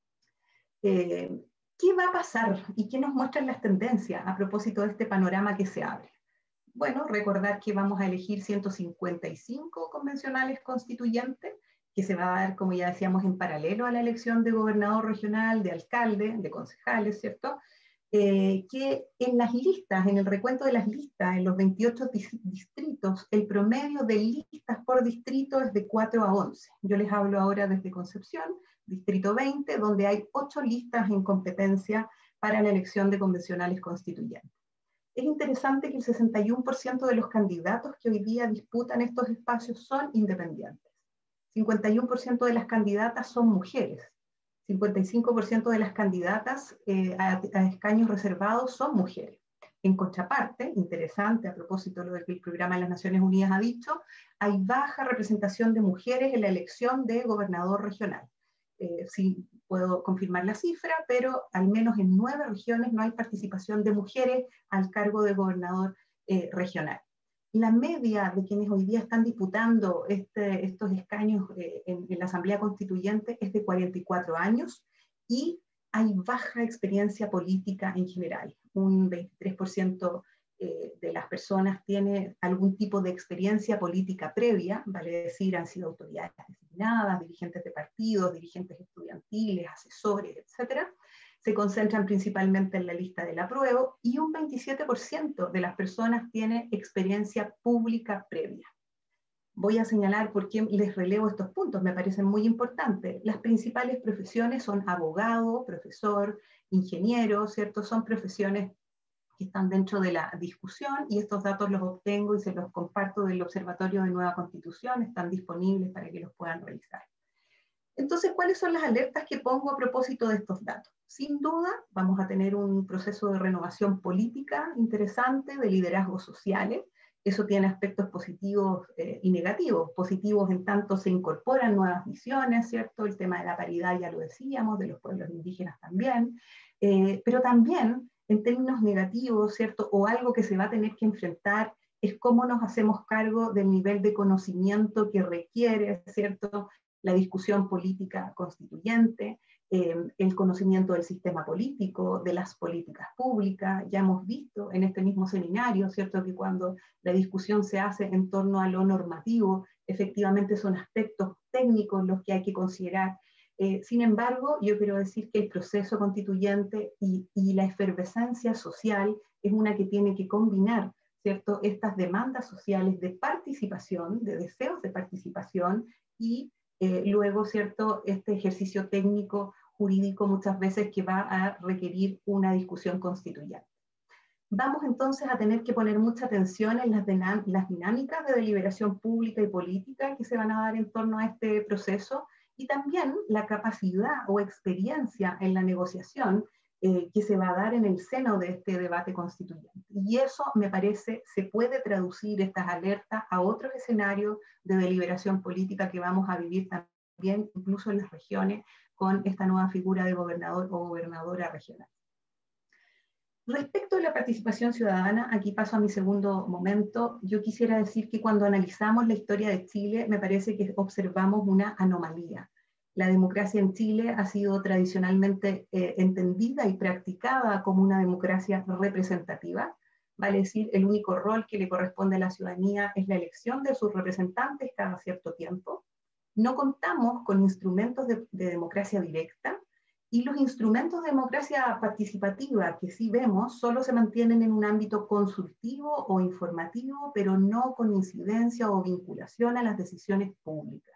Eh, ¿Qué va a pasar y qué nos muestran las tendencias a propósito de este panorama que se abre? Bueno, recordar que vamos a elegir ciento cincuenta y cinco convencionales constituyentes, que se va a dar, como ya decíamos, en paralelo a la elección de gobernador regional, de alcalde, de concejales, ¿cierto? Eh, que en las listas, en el recuento de las listas, en los veintiocho distritos, el promedio de listas por distrito es de cuatro a once. Yo les hablo ahora desde Concepción, distrito veinte, donde hay ocho listas en competencia para la elección de convencionales constituyentes. Es interesante que el sesenta y uno por ciento de los candidatos que hoy día disputan estos espacios son independientes. cincuenta y uno por ciento de las candidatas son mujeres. cincuenta y cinco por ciento de las candidatas eh, a, a escaños reservados son mujeres. En contraparte, interesante a propósito de lo que el Programa de las Naciones Unidas ha dicho, hay baja representación de mujeres en la elección de gobernador regional. Eh, sí puedo confirmar la cifra, pero al menos en nueve regiones no hay participación de mujeres al cargo de gobernador eh, regional. La media de quienes hoy día están disputando este, estos escaños eh, en, en la Asamblea Constituyente es de cuarenta y cuatro años y hay baja experiencia política en general. Un veintitrés por ciento eh, de las personas tiene algún tipo de experiencia política previa, vale decir, han sido autoridades designadas, dirigentes de partidos, dirigentes estudiantiles, asesores, etcétera. Se concentran principalmente en la lista del apruebo y un veintisiete por ciento de las personas tiene experiencia pública previa. Voy a señalar por qué les relevo estos puntos, me parecen muy importantes. Las principales profesiones son abogado, profesor, ingeniero, ¿cierto? Son profesiones que están dentro de la discusión y estos datos los obtengo y se los comparto del Observatorio de Nueva Constitución, están disponibles para que los puedan revisar. Entonces, ¿cuáles son las alertas que pongo a propósito de estos datos? Sin duda, vamos a tener un proceso de renovación política interesante, de liderazgos sociales. Eso tiene aspectos positivos eh, y negativos. Positivos en tanto se incorporan nuevas visiones, ¿cierto? El tema de la paridad ya lo decíamos, de los pueblos indígenas también, eh, pero también en términos negativos, ¿cierto? O algo que se va a tener que enfrentar es cómo nos hacemos cargo del nivel de conocimiento que requiere, ¿cierto?, la discusión política constituyente, eh, el conocimiento del sistema político, de las políticas públicas. Ya hemos visto en este mismo seminario, ¿cierto?, que cuando la discusión se hace en torno a lo normativo, efectivamente son aspectos técnicos los que hay que considerar. Eh, sin embargo, yo quiero decir que el proceso constituyente y, y la efervescencia social es una que tiene que combinar, ¿cierto?, estas demandas sociales de participación, de deseos de participación, y eh, luego, ¿cierto?, este ejercicio técnico jurídico muchas veces que va a requerir una discusión constituyente. Vamos entonces a tener que poner mucha atención en las, las dinámicas de deliberación pública y política que se van a dar en torno a este proceso, y también la capacidad o experiencia en la negociación eh, que se va a dar en el seno de este debate constituyente. Y eso, me parece, se puede traducir estas alertas a otros escenarios de deliberación política que vamos a vivir también, incluso en las regiones, con esta nueva figura de gobernador o gobernadora regional. Respecto a la participación ciudadana, aquí paso a mi segundo momento. Yo quisiera decir que cuando analizamos la historia de Chile, me parece que observamos una anomalía. La democracia en Chile ha sido tradicionalmente eh, entendida y practicada como una democracia representativa, vale decir, el único rol que le corresponde a la ciudadanía es la elección de sus representantes cada cierto tiempo. No contamos con instrumentos de, de democracia directa, y los instrumentos de democracia participativa que sí vemos solo se mantienen en un ámbito consultivo o informativo, pero no con incidencia o vinculación a las decisiones públicas.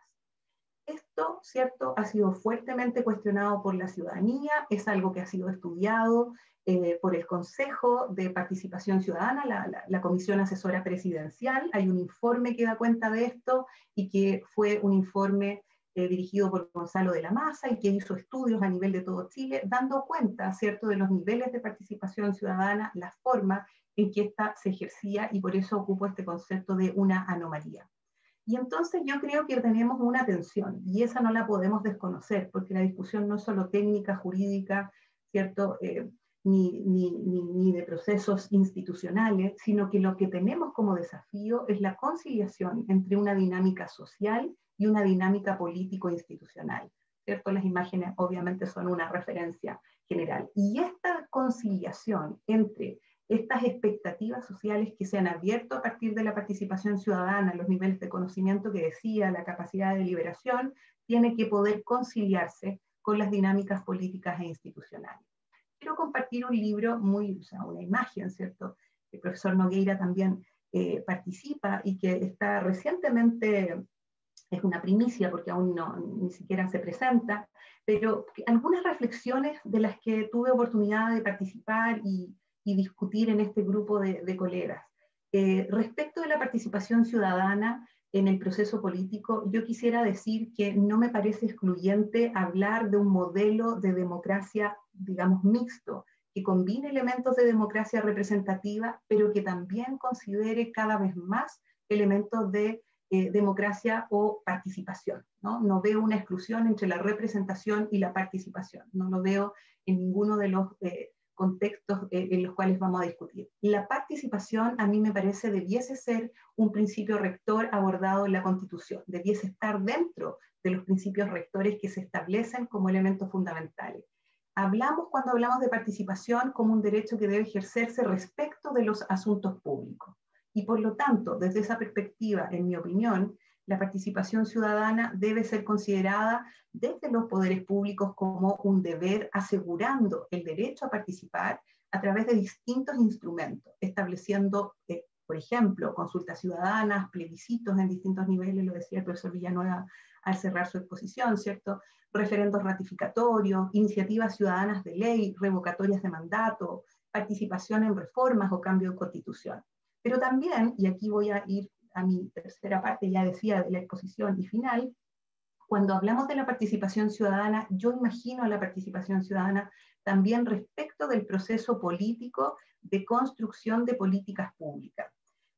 Esto, ¿cierto?, ha sido fuertemente cuestionado por la ciudadanía, es algo que ha sido estudiado eh, por el Consejo de Participación Ciudadana, la, la, la Comisión Asesora Presidencial. Hay un informe que da cuenta de esto y que fue un informe Eh, dirigido por Gonzalo de la Maza y que hizo estudios a nivel de todo Chile, dando cuenta, ¿cierto?, de los niveles de participación ciudadana, la forma en que ésta se ejercía, y por eso ocupo este concepto de una anomalía. Y entonces yo creo que tenemos una tensión, y esa no la podemos desconocer, porque la discusión no es solo técnica, jurídica, ¿cierto?, eh, ni, ni, ni, ni de procesos institucionales, sino que lo que tenemos como desafío es la conciliación entre una dinámica social y una dinámica político-institucional, ¿cierto? Las imágenes obviamente son una referencia general. Y esta conciliación entre estas expectativas sociales que se han abierto a partir de la participación ciudadana, los niveles de conocimiento que decía, la capacidad de deliberación, tiene que poder conciliarse con las dinámicas políticas e institucionales. Quiero compartir un libro, muy, o sea, una imagen, ¿cierto?, que el profesor Nogueira también eh, participa y que está recientemente, es una primicia porque aún no, ni siquiera se presenta, pero algunas reflexiones de las que tuve oportunidad de participar y, y discutir en este grupo de, de colegas. Eh, respecto de la participación ciudadana en el proceso político, yo quisiera decir que no me parece excluyente hablar de un modelo de democracia, digamos, mixto, que combine elementos de democracia representativa, pero que también considere cada vez más elementos de Eh, democracia o participación, ¿no? No veo una exclusión entre la representación y la participación, no lo veo en ninguno de los eh, contextos eh, en los cuales vamos a discutir. La participación, a mí me parece, debiese ser un principio rector abordado en la Constitución, debiese estar dentro de los principios rectores que se establecen como elementos fundamentales. Hablamos, cuando hablamos de participación, como un derecho que debe ejercerse respecto de los asuntos públicos. Y por lo tanto, desde esa perspectiva, en mi opinión, la participación ciudadana debe ser considerada desde los poderes públicos como un deber, asegurando el derecho a participar a través de distintos instrumentos, estableciendo, eh, por ejemplo, consultas ciudadanas, plebiscitos en distintos niveles, lo decía el profesor Villanueva al cerrar su exposición, ¿cierto?, referendos ratificatorios, iniciativas ciudadanas de ley, revocatorias de mandato, participación en reformas o cambio de constitución. Pero también, y aquí voy a ir a mi tercera parte, ya decía, de la exposición y final, cuando hablamos de la participación ciudadana, yo imagino la participación ciudadana también respecto del proceso político de construcción de políticas públicas.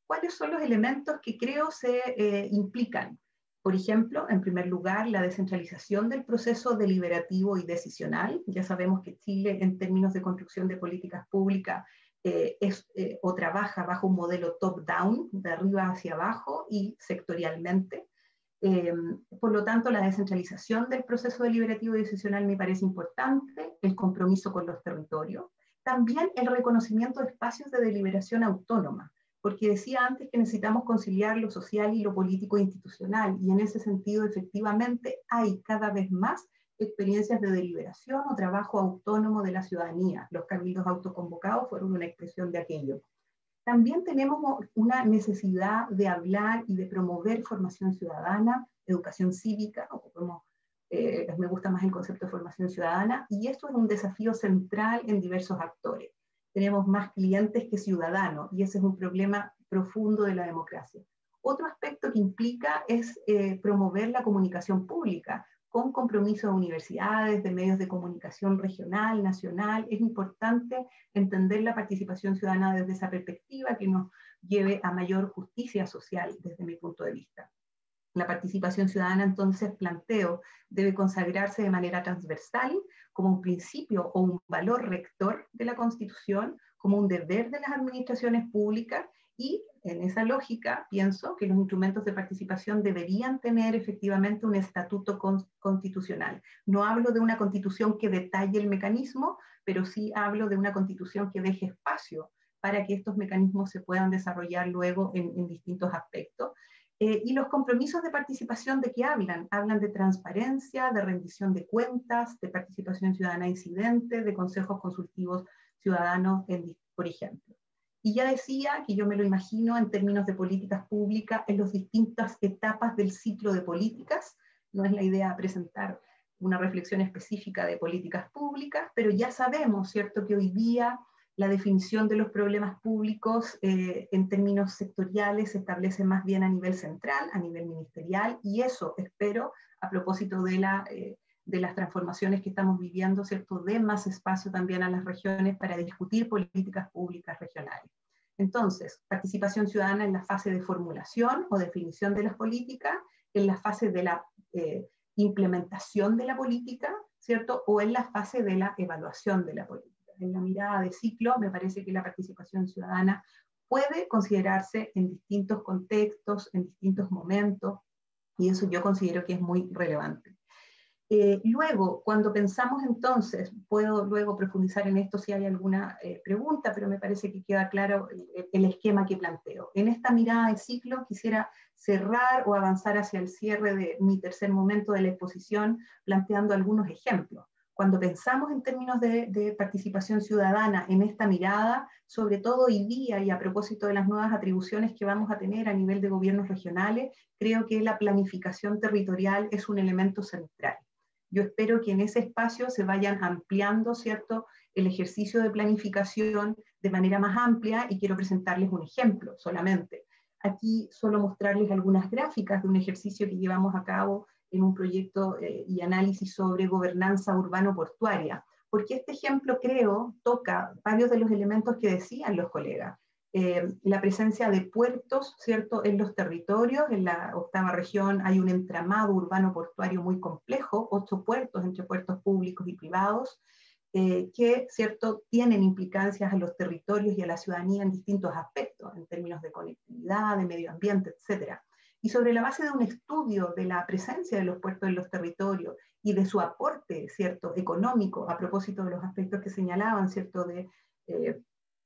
¿cuáles son los elementos que creo se eh, implican? Por ejemplo, en primer lugar, la descentralización del proceso deliberativo y decisional. Ya sabemos que Chile, en términos de construcción de políticas públicas, eh, es, eh, o trabaja bajo un modelo top-down, de arriba hacia abajo y sectorialmente. Eh, por lo tanto, la descentralización del proceso deliberativo y decisional me parece importante, el compromiso con los territorios, también el reconocimiento de espacios de deliberación autónoma, porque decía antes que necesitamos conciliar lo social y lo político institucional, y en ese sentido, efectivamente, hay cada vez más experiencias de deliberación o trabajo autónomo de la ciudadanía. Los cabildos autoconvocados fueron una expresión de aquello. También tenemos una necesidad de hablar y de promover formación ciudadana, educación cívica, o como eh, me gusta más el concepto de formación ciudadana, y esto es un desafío central en diversos actores. Tenemos más clientes que ciudadanos, y ese es un problema profundo de la democracia. Otro aspecto que implica es eh, promover la comunicación pública, con compromiso de universidades, de medios de comunicación regional, nacional. Es importante entender la participación ciudadana desde esa perspectiva que nos lleve a mayor justicia social desde mi punto de vista. La participación ciudadana, entonces, planteo, debe consagrarse de manera transversal como un principio o un valor rector de la Constitución, como un deber de las administraciones públicas, y en esa lógica pienso que los instrumentos de participación deberían tener efectivamente un estatuto con, constitucional. No hablo de una constitución que detalle el mecanismo, pero sí hablo de una constitución que deje espacio para que estos mecanismos se puedan desarrollar luego en, en distintos aspectos. Eh, y los compromisos de participación, ¿de qué hablan? Hablan de transparencia, de rendición de cuentas, de participación ciudadana incidente, de consejos consultivos ciudadanos, en, por ejemplo. Y ya decía que yo me lo imagino en términos de políticas públicas en las distintas etapas del ciclo de políticas. No es la idea presentar una reflexión específica de políticas públicas, pero ya sabemos, ¿cierto?, que hoy día la definición de los problemas públicos eh, en términos sectoriales se establece más bien a nivel central, a nivel ministerial, y eso espero, a propósito de, la, eh, de las transformaciones que estamos viviendo, ¿cierto?, dé más espacio también a las regiones para discutir políticas públicas regionales. Entonces, participación ciudadana en la fase de formulación o definición de las políticas, en la fase de la eh, implementación de la política, ¿cierto?, o en la fase de la evaluación de la política. En la mirada de ciclo, me parece que la participación ciudadana puede considerarse en distintos contextos, en distintos momentos, y eso yo considero que es muy relevante. Eh, luego, cuando pensamos entonces, puedo luego profundizar en esto si hay alguna eh, pregunta, pero me parece que queda claro el, el esquema que planteo. En esta mirada de ciclo quisiera cerrar o avanzar hacia el cierre de mi tercer momento de la exposición, planteando algunos ejemplos. Cuando pensamos en términos de, de participación ciudadana en esta mirada, sobre todo hoy día y a propósito de las nuevas atribuciones que vamos a tener a nivel de gobiernos regionales, creo que la planificación territorial es un elemento central. Yo espero que en ese espacio se vayan ampliando, ¿cierto?, el ejercicio de planificación de manera más amplia, y quiero presentarles un ejemplo solamente. Aquí solo mostrarles algunas gráficas de un ejercicio que llevamos a cabo en un proyecto eh, y análisis sobre gobernanza urbano-portuaria, porque este ejemplo, creo, toca varios de los elementos que decían los colegas. Eh, la presencia de puertos, ¿cierto?, en los territorios. En la octava región hay un entramado urbano-portuario muy complejo, ocho puertos entre puertos públicos y privados, eh, que, ¿cierto?, tienen implicancias a los territorios y a la ciudadanía en distintos aspectos, en términos de conectividad, de medio ambiente, etcétera. Y sobre la base de un estudio de la presencia de los puertos en los territorios y de su aporte, ¿cierto?, económico, a propósito de los aspectos que señalaban, ¿cierto?, de, eh,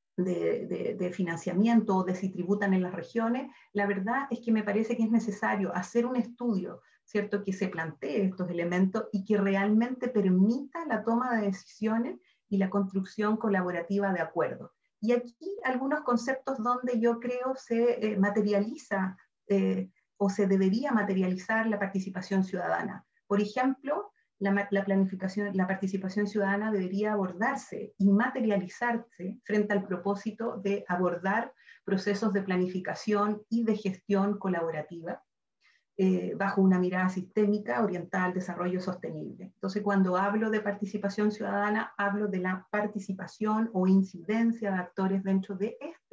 de, de, de financiamiento o de si tributan en las regiones, la verdad es que me parece que es necesario hacer un estudio, ¿cierto?, que se plantee estos elementos y que realmente permita la toma de decisiones y la construcción colaborativa de acuerdos. Y aquí algunos conceptos donde yo creo se eh, materializa eh, o se debería materializar la participación ciudadana. Por ejemplo, la, la planificación, la participación ciudadana debería abordarse y materializarse frente al propósito de abordar procesos de planificación y de gestión colaborativa eh, bajo una mirada sistémica orientada al desarrollo sostenible. Entonces, cuando hablo de participación ciudadana, hablo de la participación o incidencia de actores dentro de este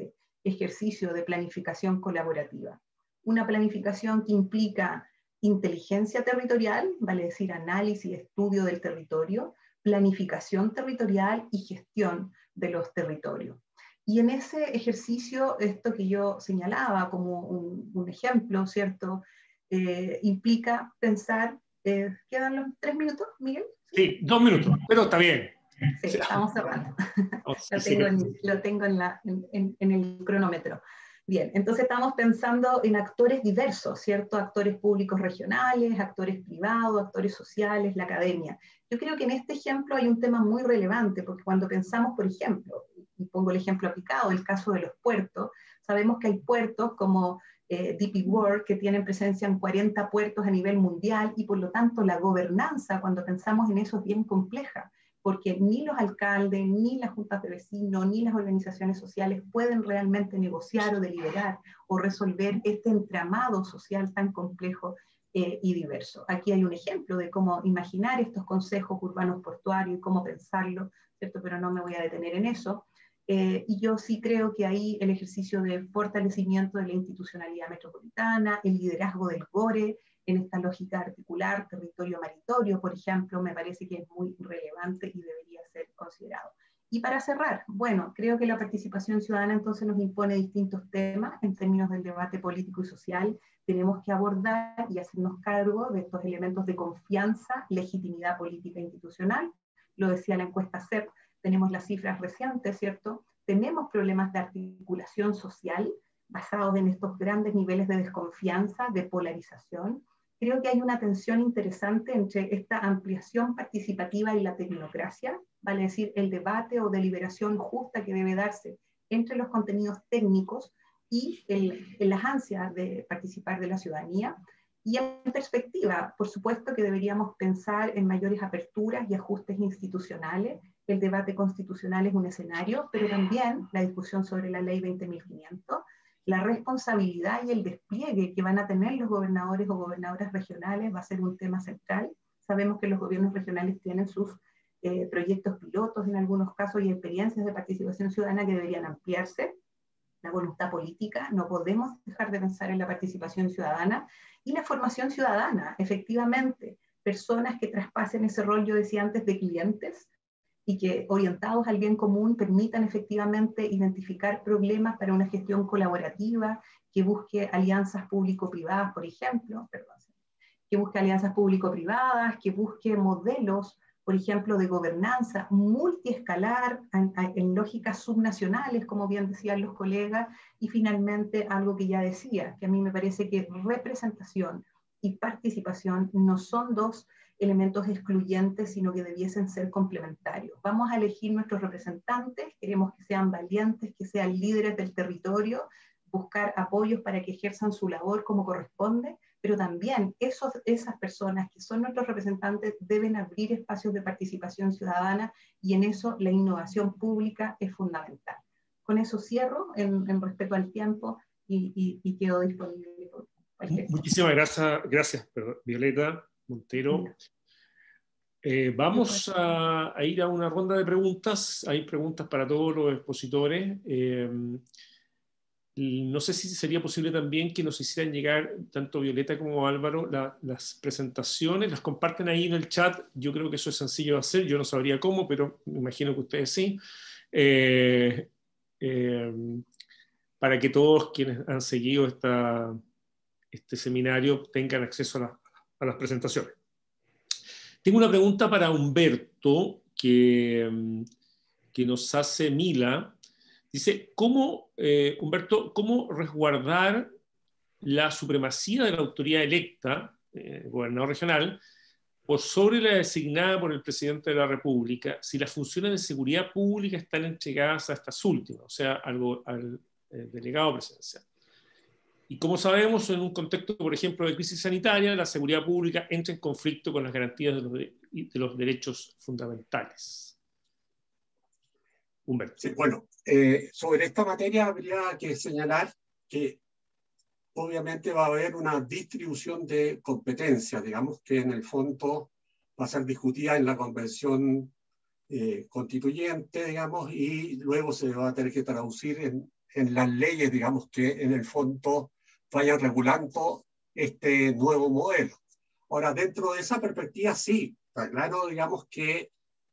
ejercicio de planificación colaborativa. Una planificación que implica inteligencia territorial, vale decir análisis y estudio del territorio, planificación territorial y gestión de los territorios. Y en ese ejercicio, esto que yo señalaba como un, un ejemplo, ¿cierto? Eh, implica pensar, eh, ¿quedan los tres minutos, Miguel? Sí, dos minutos, pero está bien. Sí, estamos cerrando. Oh, lo, sí, tengo sí. en, lo tengo en, la, en, en el cronómetro. Bien, entonces estamos pensando en actores diversos, ¿cierto? Actores públicos regionales, actores privados, actores sociales, la academia. Yo creo que en este ejemplo hay un tema muy relevante, porque cuando pensamos, por ejemplo, y pongo el ejemplo aplicado, el caso de los puertos, sabemos que hay puertos como eh, D P World que tienen presencia en cuarenta puertos a nivel mundial, y por lo tanto la gobernanza, cuando pensamos en eso, es bien compleja, porque ni los alcaldes, ni las juntas de vecinos, ni las organizaciones sociales pueden realmente negociar o deliberar o resolver este entramado social tan complejo eh, y diverso. Aquí hay un ejemplo de cómo imaginar estos consejos urbanos portuarios y cómo pensarlo, ¿cierto? Pero no me voy a detener en eso. Eh, y yo sí creo que ahí el ejercicio de fortalecimiento de la institucionalidad metropolitana, el liderazgo del GORE, en esta lógica articular, territorio-maritorio, por ejemplo, me parece que es muy relevante y debería ser considerado. Y para cerrar, bueno, creo que la participación ciudadana entonces nos impone distintos temas en términos del debate político y social. Tenemos que abordar y hacernos cargo de estos elementos de confianza, legitimidad política e institucional. Lo decía la encuesta C E P, tenemos las cifras recientes, ¿cierto? Tenemos problemas de articulación social basados en estos grandes niveles de desconfianza, de polarización. Creo que hay una tensión interesante entre esta ampliación participativa y la tecnocracia, vale decir, el debate o deliberación justa que debe darse entre los contenidos técnicos y el, el, las ansias de participar de la ciudadanía. Y en perspectiva, por supuesto que deberíamos pensar en mayores aperturas y ajustes institucionales. El debate constitucional es un escenario, pero también la discusión sobre la ley veinte mil quinientos, la responsabilidad y el despliegue que van a tener los gobernadores o gobernadoras regionales va a ser un tema central. Sabemos que los gobiernos regionales tienen sus eh, proyectos pilotos en algunos casos y experiencias de participación ciudadana que deberían ampliarse. La voluntad política, no podemos dejar de pensar en la participación ciudadana y la formación ciudadana, efectivamente, personas que traspasen ese rol, yo decía antes, de clientes, y que orientados al bien común permitan efectivamente identificar problemas para una gestión colaborativa, que busque alianzas público-privadas, por ejemplo, perdón, que busque alianzas público-privadas, que busque modelos, por ejemplo, de gobernanza multiescalar en, en lógicas subnacionales, como bien decían los colegas, y finalmente algo que ya decía, que a mí me parece que representación y participación no son dos elementos excluyentes, sino que debiesen ser complementarios. Vamos a elegir nuestros representantes, queremos que sean valientes, que sean líderes del territorio, buscar apoyos para que ejerzan su labor como corresponde, pero también esos, esas personas que son nuestros representantes deben abrir espacios de participación ciudadana, y en eso la innovación pública es fundamental. Con eso cierro en, en respeto al tiempo y, y, y quedo disponible por cualquier cosa. Muchísimas gracias, gracias perdón, Violeta Montero. Eh, vamos a, a ir a una ronda de preguntas. Hay preguntas para todos los expositores. Eh, no sé si sería posible también que nos hicieran llegar, tanto Violeta como Álvaro, la, las presentaciones, las comparten ahí en el chat. Yo creo que eso es sencillo de hacer. Yo no sabría cómo, pero me imagino que ustedes sí. Eh, eh, para que todos quienes han seguido esta, este seminario tengan acceso a, la, a las presentaciones. Tengo una pregunta para Humberto que, que nos hace Mila. Dice, ¿cómo, eh, Humberto, cómo resguardar la supremacía de la autoridad electa, eh, gobernador regional, por sobre la designada por el presidente de la República, si las funciones de seguridad pública están entregadas a estas últimas, o sea, al, al eh, delegado presidencial? Y como sabemos, en un contexto, por ejemplo, de crisis sanitaria, la seguridad pública entra en conflicto con las garantías de los, de, de los derechos fundamentales. Humberto. Sí, bueno, eh, sobre esta materia habría que señalar que obviamente va a haber una distribución de competencias, digamos que en el fondo va a ser discutida en la convención eh, constituyente, digamos, y luego se va a tener que traducir en, en las leyes, digamos, que en el fondo vayan regulando este nuevo modelo. Ahora, dentro de esa perspectiva, sí, está claro, digamos, que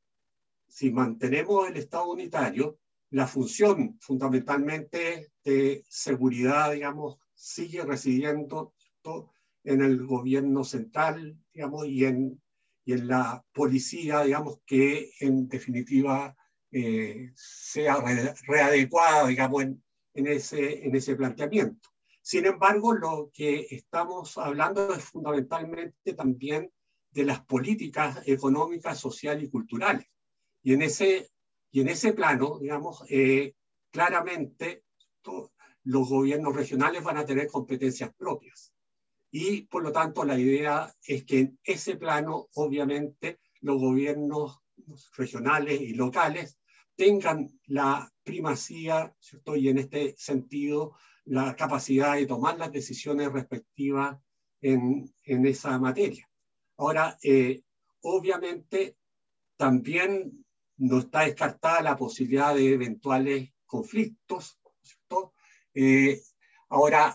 si mantenemos el Estado unitario, la función fundamentalmente de seguridad, digamos, sigue residiendo en el gobierno central, digamos, y en, y en la policía, digamos, que en definitiva eh, sea re, readecuada, digamos, en, en, ese, en ese planteamiento. Sin embargo, lo que estamos hablando es fundamentalmente también de las políticas económicas, sociales y culturales. Y en ese, y en ese plano, digamos, eh, claramente to, los gobiernos regionales van a tener competencias propias. Y por lo tanto la idea es que en ese plano, obviamente, los gobiernos regionales y locales tengan la primacía, ¿cierto? Y en este sentido, la capacidad de tomar las decisiones respectivas en, en esa materia. Ahora, eh, obviamente, también no está descartada la posibilidad de eventuales conflictos, ¿cierto? Eh, ahora,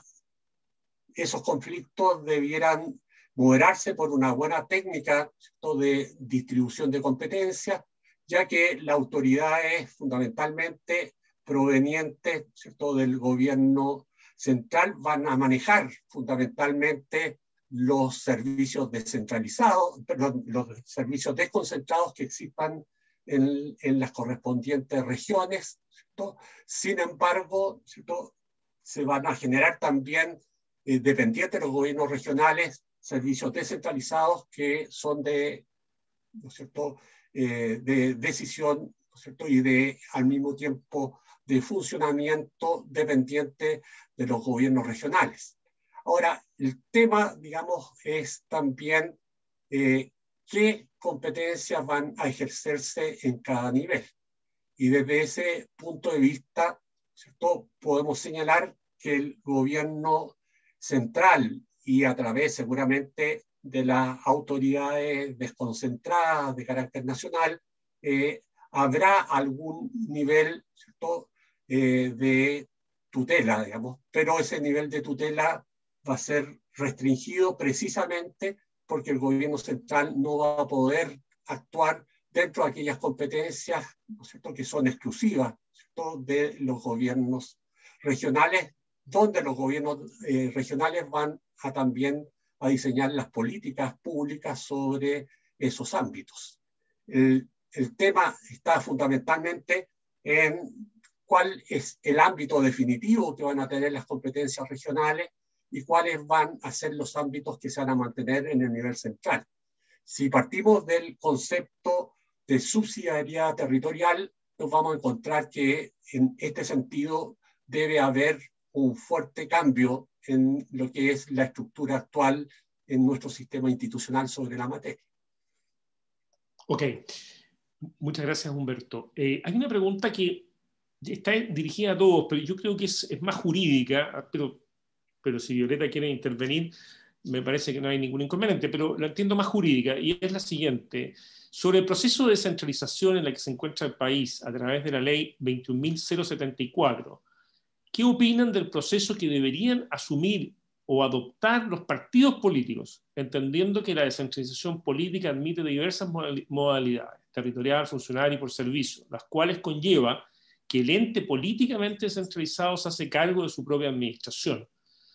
esos conflictos debieran moderarse por una buena técnica, ¿cierto?, de distribución de competencias, ya que la autoridad es fundamentalmente proveniente, ¿cierto?, del gobierno central, van a manejar fundamentalmente los servicios descentralizados, perdón, los servicios desconcentrados que existan en, en las correspondientes regiones, ¿cierto? Sin embargo, ¿cierto?, se van a generar también, eh, dependientes de los gobiernos regionales, servicios descentralizados que son de, ¿no es cierto?, eh, de decisión, ¿no es cierto?, y de, al mismo tiempo, de funcionamiento dependiente de los gobiernos regionales. Ahora, el tema, digamos, es también eh, qué competencias van a ejercerse en cada nivel. Y desde ese punto de vista, ¿cierto?, podemos señalar que el gobierno central y a través seguramente de las autoridades desconcentradas de carácter nacional, eh, habrá algún nivel, ¿cierto?, eh, de tutela, digamos, pero ese nivel de tutela va a ser restringido precisamente porque el gobierno central no va a poder actuar dentro de aquellas competencias, ¿no es cierto?, que son exclusivas, ¿cierto?, de los gobiernos regionales, donde los gobiernos eh, regionales van a también a diseñar las políticas públicas sobre esos ámbitos. El, el tema está fundamentalmente en cuál es el ámbito definitivo que van a tener las competencias regionales y cuáles van a ser los ámbitos que se van a mantener en el nivel central. Si partimos del concepto de subsidiariedad territorial, nos vamos a encontrar que en este sentido debe haber un fuerte cambio en lo que es la estructura actual en nuestro sistema institucional sobre la materia. Ok, muchas gracias, Humberto. Eh, hay una pregunta que está dirigida a todos, pero yo creo que es, es más jurídica, pero, pero si Violeta quiere intervenir, me parece que no hay ningún inconveniente, pero la entiendo más jurídica, y es la siguiente. Sobre el proceso de descentralización en el que se encuentra el país a través de la ley veintiún mil setenta y cuatro, ¿qué opinan del proceso que deberían asumir o adoptar los partidos políticos, entendiendo que la descentralización política admite diversas modalidades, territorial, funcional y por servicio, las cuales conlleva que el ente políticamente descentralizado se hace cargo de su propia administración?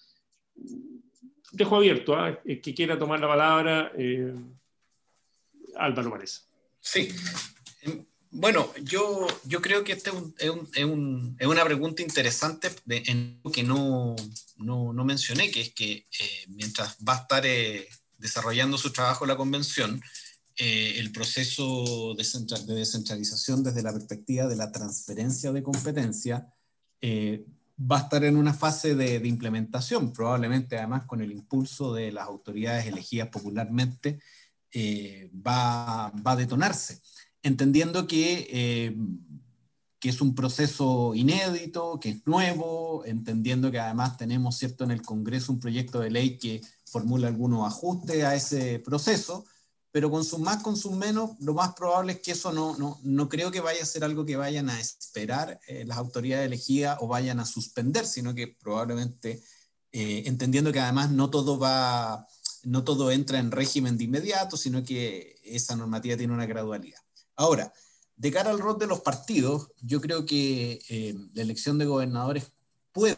Dejo abierto a ¿eh? el que quiera tomar la palabra. eh, Álvaro parece. Sí. Bueno, yo, yo creo que esta es, un, es, un, es, un, es una pregunta interesante de, en que no, no, no mencioné, que es que eh, mientras va a estar eh, desarrollando su trabajo la convención, eh, el proceso de, central, de descentralización desde la perspectiva de la transferencia de competencia eh, va a estar en una fase de, de implementación, probablemente además con el impulso de las autoridades elegidas popularmente, eh, va, va a detonarse. Entendiendo que, eh, que es un proceso inédito, que es nuevo, entendiendo que además tenemos, ¿cierto?, en el Congreso un proyecto de ley que formula algunos ajustes a ese proceso, pero con sus más, con sus menos, lo más probable es que eso no, no, no creo que vaya a ser algo que vayan a esperar eh, las autoridades elegidas o vayan a suspender, sino que probablemente, eh, entendiendo que además no todo va, no todo entra en régimen de inmediato, sino que esa normativa tiene una gradualidad. Ahora, de cara al rol de los partidos, yo creo que eh, la elección de gobernadores puede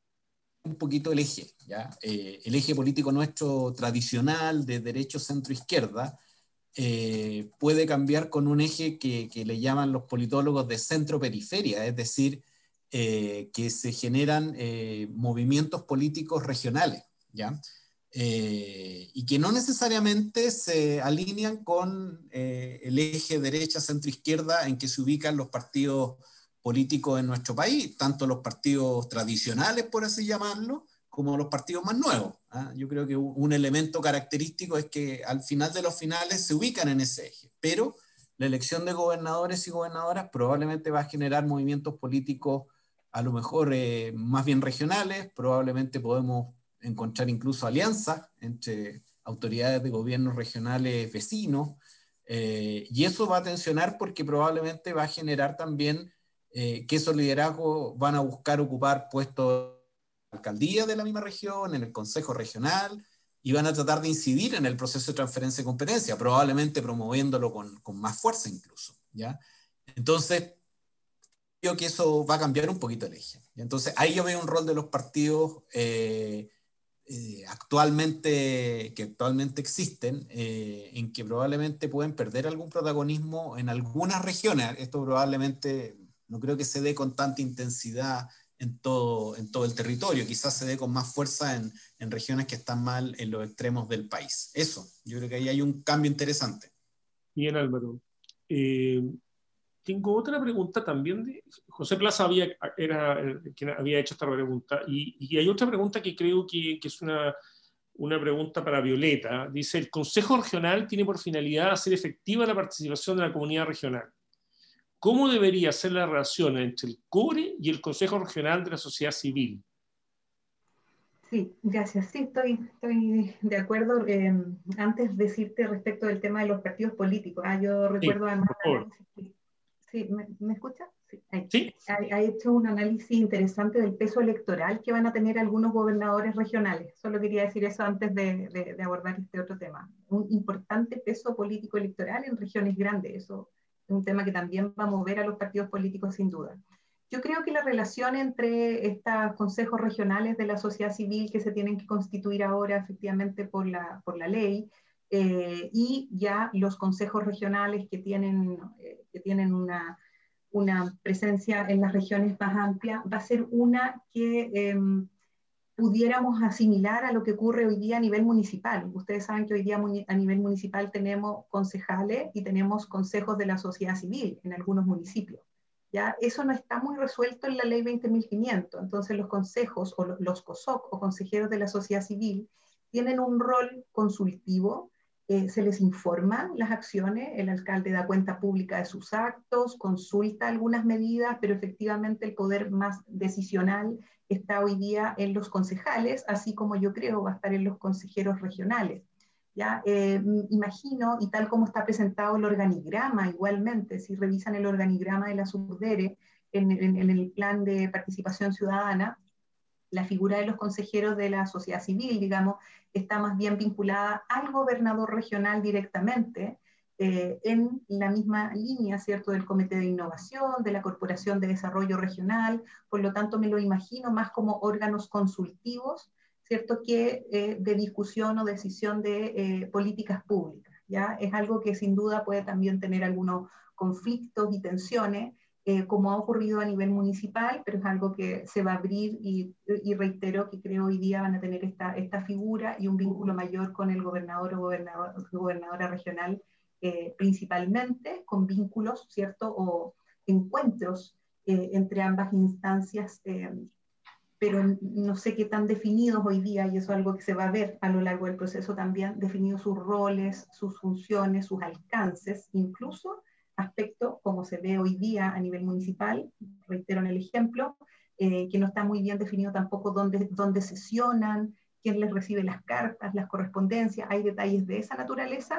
un poquito el eje, ¿ya? Eh, el eje político nuestro tradicional de derecho centro-izquierda eh, puede cambiar con un eje que, que le llaman los politólogos de centro-periferia, es decir, eh, que se generan eh, movimientos políticos regionales, ¿ya? Eh, y que no necesariamente se alinean con eh, el eje derecha-centro-izquierda en que se ubican los partidos políticos en nuestro país, tanto los partidos tradicionales, por así llamarlo, como los partidos más nuevos. ¿eh? Yo creo que un elemento característico es que al final de los finales se ubican en ese eje, pero la elección de gobernadores y gobernadoras probablemente va a generar movimientos políticos a lo mejor eh, más bien regionales, probablemente podemos encontrar incluso alianzas entre autoridades de gobiernos regionales vecinos, eh, y eso va a tensionar porque probablemente va a generar también Eh, que esos liderazgos van a buscar ocupar puestos en la alcaldía de la misma región, en el consejo regional, y van a tratar de incidir en el proceso de transferencia de competencia, probablemente promoviéndolo con, con más fuerza incluso, ¿ya? Entonces, creo que eso va a cambiar un poquito el eje. Entonces, ahí yo veo un rol de los partidos eh, eh, actualmente, que actualmente existen, eh, en que probablemente pueden perder algún protagonismo en algunas regiones. Esto probablemente no creo que se dé con tanta intensidad en todo, en todo el territorio, quizás se dé con más fuerza en, en regiones que están mal en los extremos del país. Eso, yo creo que ahí hay un cambio interesante. Bien, Álvaro. Eh, tengo otra pregunta también. De, José Plaza había, era quien había hecho esta pregunta, y, y hay otra pregunta que creo que, que es una, una pregunta para Violeta. Dice, el Consejo Regional tiene por finalidad hacer efectiva la participación de la comunidad regional. ¿Cómo debería ser la relación entre el CORE y el Consejo Regional de la Sociedad Civil? Sí, gracias. Sí, estoy, estoy de acuerdo. Eh, antes decirte respecto del tema de los partidos políticos. Ah, yo recuerdo Sí, además por favor. un análisis. Sí, ¿me, ¿me escucha? Sí. Ahí. Sí. Ha, ha hecho un análisis interesante del peso electoral que van a tener algunos gobernadores regionales. Solo quería decir eso antes de, de, de abordar este otro tema. Un importante peso político electoral en regiones grandes. Eso es un tema que también va a mover a los partidos políticos sin duda. Yo creo que la relación entre estos consejos regionales de la sociedad civil que se tienen que constituir ahora efectivamente por la, por la ley eh, y ya los consejos regionales que tienen, eh, que tienen una, una presencia en las regiones más amplia, va a ser una que eh, pudiéramos asimilar a lo que ocurre hoy día a nivel municipal. Ustedes saben que hoy día a nivel municipal tenemos concejales y tenemos consejos de la sociedad civil en algunos municipios. ¿Ya? Eso no está muy resuelto en la ley veinte mil quinientos, entonces los consejos o los COSOC o consejeros de la sociedad civil tienen un rol consultivo, eh, se les informa las acciones, el alcalde da cuenta pública de sus actos, consulta algunas medidas, pero efectivamente el poder más decisional está hoy día en los concejales, así como yo creo va a estar en los consejeros regionales. ¿Ya? Eh, imagino, y tal como está presentado el organigrama, igualmente, si revisan el organigrama de la SUDERE en, en, en el plan de participación ciudadana, la figura de los consejeros de la sociedad civil, digamos, está más bien vinculada al gobernador regional directamente, eh, en la misma línea, ¿cierto?, del Comité de Innovación, de la Corporación de Desarrollo Regional, por lo tanto me lo imagino más como órganos consultivos, ¿cierto?, que eh, de discusión o decisión de eh, políticas públicas, ¿ya? Es algo que sin duda puede también tener algunos conflictos y tensiones, eh, como ha ocurrido a nivel municipal, pero es algo que se va a abrir y, y reitero que creo hoy día van a tener esta, esta figura y un vínculo mayor con el gobernador o gobernador, gobernadora regional, eh, principalmente con vínculos, ¿cierto?, o encuentros eh, entre ambas instancias, eh, pero no sé qué tan definidos hoy día, y eso es algo que se va a ver a lo largo del proceso también, definidos sus roles, sus funciones, sus alcances, incluso aspectos como se ve hoy día a nivel municipal, reitero en el ejemplo, eh, que no está muy bien definido tampoco dónde, dónde sesionan, quién les recibe las cartas, las correspondencias, hay detalles de esa naturaleza,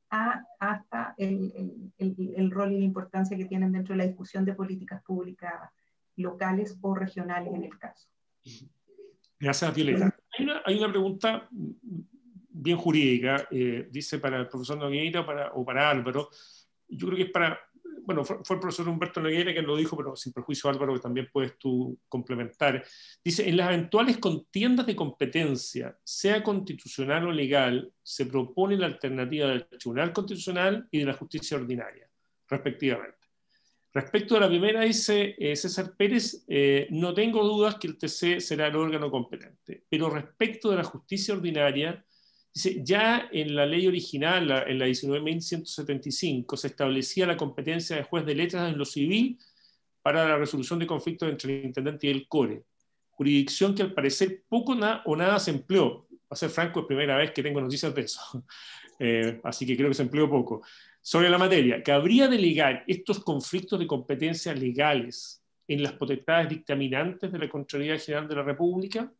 a, hasta el, el, el, el rol y la importancia que tienen dentro de la discusión de políticas públicas locales o regionales en el caso. Gracias, Violeta. Hay una, hay una pregunta bien jurídica, eh, dice para el profesor Nogueira para, o para Álvaro. Yo creo que es para, bueno, fue, fue el profesor Humberto Nogueira quien lo dijo, pero sin perjuicio, Álvaro, que también puedes tú complementar. Dice, en las eventuales contiendas de competencia, sea constitucional o legal, se propone la alternativa del Tribunal Constitucional y de la Justicia Ordinaria, respectivamente. Respecto a la primera, dice eh, César Pérez, eh, no tengo dudas que el T C será el órgano competente, pero respecto de la justicia ordinaria, dice, ya en la ley original, la, en la diecinueve mil ciento setenta y cinco, se establecía la competencia de juez de letras en lo civil para la resolución de conflictos entre el intendente y el core, jurisdicción que al parecer poco na o nada se empleó. Va a ser franco, es primera vez que tengo noticias de eso, eh, así que creo que se empleó poco. Sobre la materia, ¿cabría delegar estos conflictos de competencia legales en las potestades dictaminantes de la Contraloría General de la República?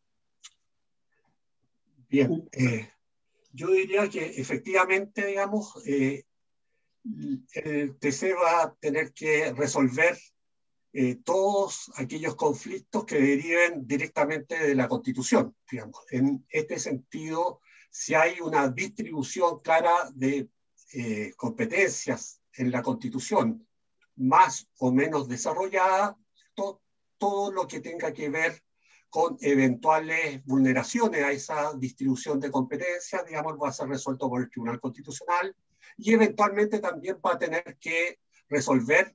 Bien, eh, yo diría que efectivamente, digamos, eh, el T C va a tener que resolver eh, todos aquellos conflictos que deriven directamente de la Constitución, digamos. En este sentido, si hay una distribución clara de Eh, competencias en la Constitución, más o menos desarrollada, to, todo lo que tenga que ver con eventuales vulneraciones a esa distribución de competencias, digamos, va a ser resuelto por el Tribunal Constitucional y eventualmente también va a tener que resolver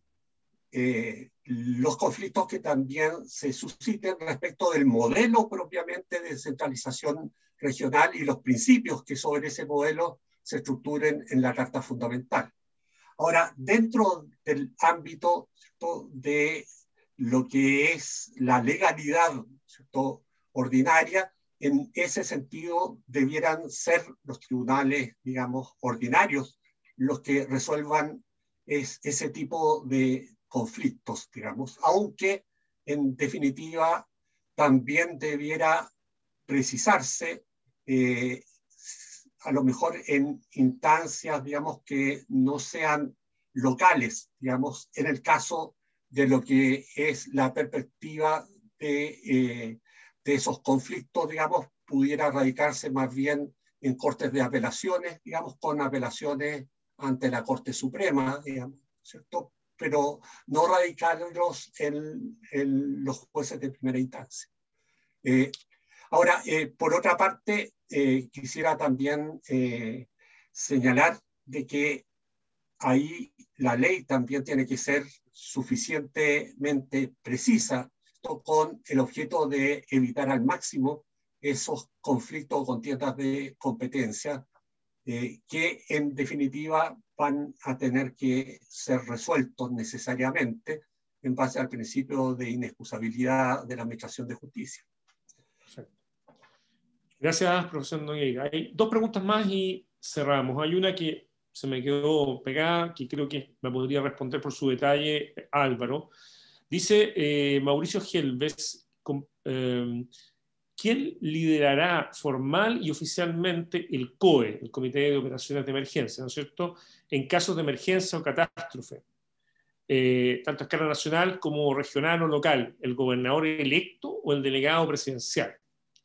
eh, los conflictos que también se susciten respecto del modelo propiamente de descentralización regional y los principios que sobre ese modelo se estructuren en la Carta Fundamental. Ahora, dentro del ámbito, ¿cierto?, de lo que es la legalidad, ¿cierto?, ordinaria, en ese sentido debieran ser los tribunales, digamos, ordinarios los que resuelvan es, ese tipo de conflictos, digamos, aunque en definitiva también debiera precisarse eh, a lo mejor en instancias, digamos, que no sean locales, digamos, en el caso de lo que es la perspectiva de, eh, de esos conflictos, digamos, pudiera radicarse más bien en cortes de apelaciones, digamos, con apelaciones ante la Corte Suprema, digamos, ¿cierto? Pero no radicarlos en, en los jueces de primera instancia. Eh, ahora, eh, por otra parte, Eh, quisiera también eh, señalar de que ahí la ley también tiene que ser suficientemente precisa, esto con el objeto de evitar al máximo esos conflictos o contiendas de competencia eh, que en definitiva van a tener que ser resueltos necesariamente en base al principio de inexcusabilidad de la Administración de Justicia. Perfecto. Gracias, profesor Nogueira. Hay dos preguntas más y cerramos. Hay una que se me quedó pegada, que creo que me podría responder por su detalle Álvaro. Dice eh, Mauricio Gelves, eh, ¿quién liderará formal y oficialmente el C O E, el Comité de Operaciones de Emergencia, ¿no es cierto?, en casos de emergencia o catástrofe, eh, tanto a escala nacional como regional o local, el gobernador electo o el delegado presidencial?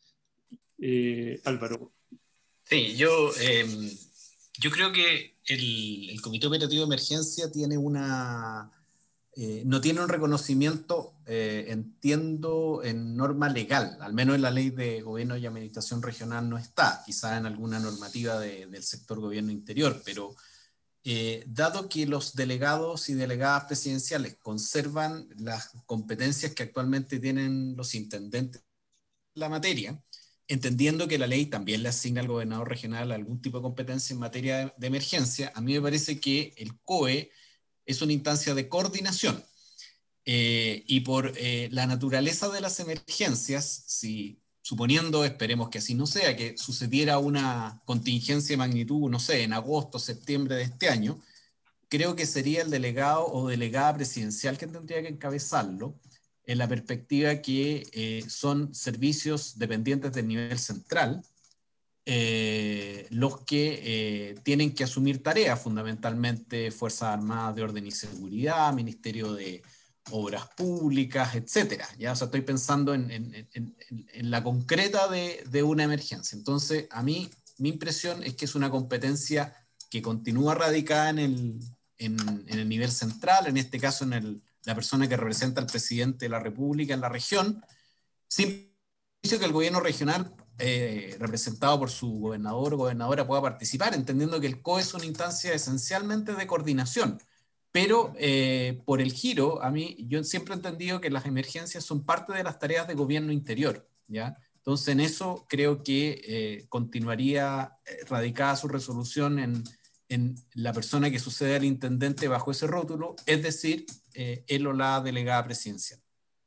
Eh, Álvaro. Sí, yo, eh, yo creo que el, el Comité Operativo de Emergencia tiene una, eh, no tiene un reconocimiento, eh, entiendo, en norma legal, al menos en la Ley de Gobierno y Administración Regional no está, quizá en alguna normativa de, del sector gobierno interior, pero eh, dado que los delegados y delegadas presidenciales conservan las competencias que actualmente tienen los intendentes en la materia, entendiendo que la ley también le asigna al gobernador regional algún tipo de competencia en materia de, de emergencia, a mí me parece que el C O E es una instancia de coordinación. Eh, y por eh, la naturaleza de las emergencias, si suponiendo, esperemos que así no sea, que sucediera una contingencia de magnitud, no sé, en agosto, septiembre de este año, creo que sería el delegado o delegada presidencial que tendría que encabezarlo, en la perspectiva que eh, son servicios dependientes del nivel central, eh, los que eh, tienen que asumir tareas, fundamentalmente Fuerzas Armadas de Orden y Seguridad, Ministerio de Obras Públicas, etcétera. ¿Ya? O sea, estoy pensando en, en, en, en la concreta de, de una emergencia. Entonces, a mí, mi impresión es que es una competencia que continúa radicada en el, en, en el nivel central, en este caso en el, la persona que representa al presidente de la República en la región, sin que el gobierno regional, eh, representado por su gobernador o gobernadora, pueda participar, entendiendo que el C O E es una instancia esencialmente de coordinación. Pero eh, por el giro, a mí, yo siempre he entendido que las emergencias son parte de las tareas de gobierno interior, ¿ya? Entonces, en eso creo que eh, continuaría radicada su resolución en, en la persona que sucede al intendente bajo ese rótulo, es decir, eh, él o la delegada presidencial.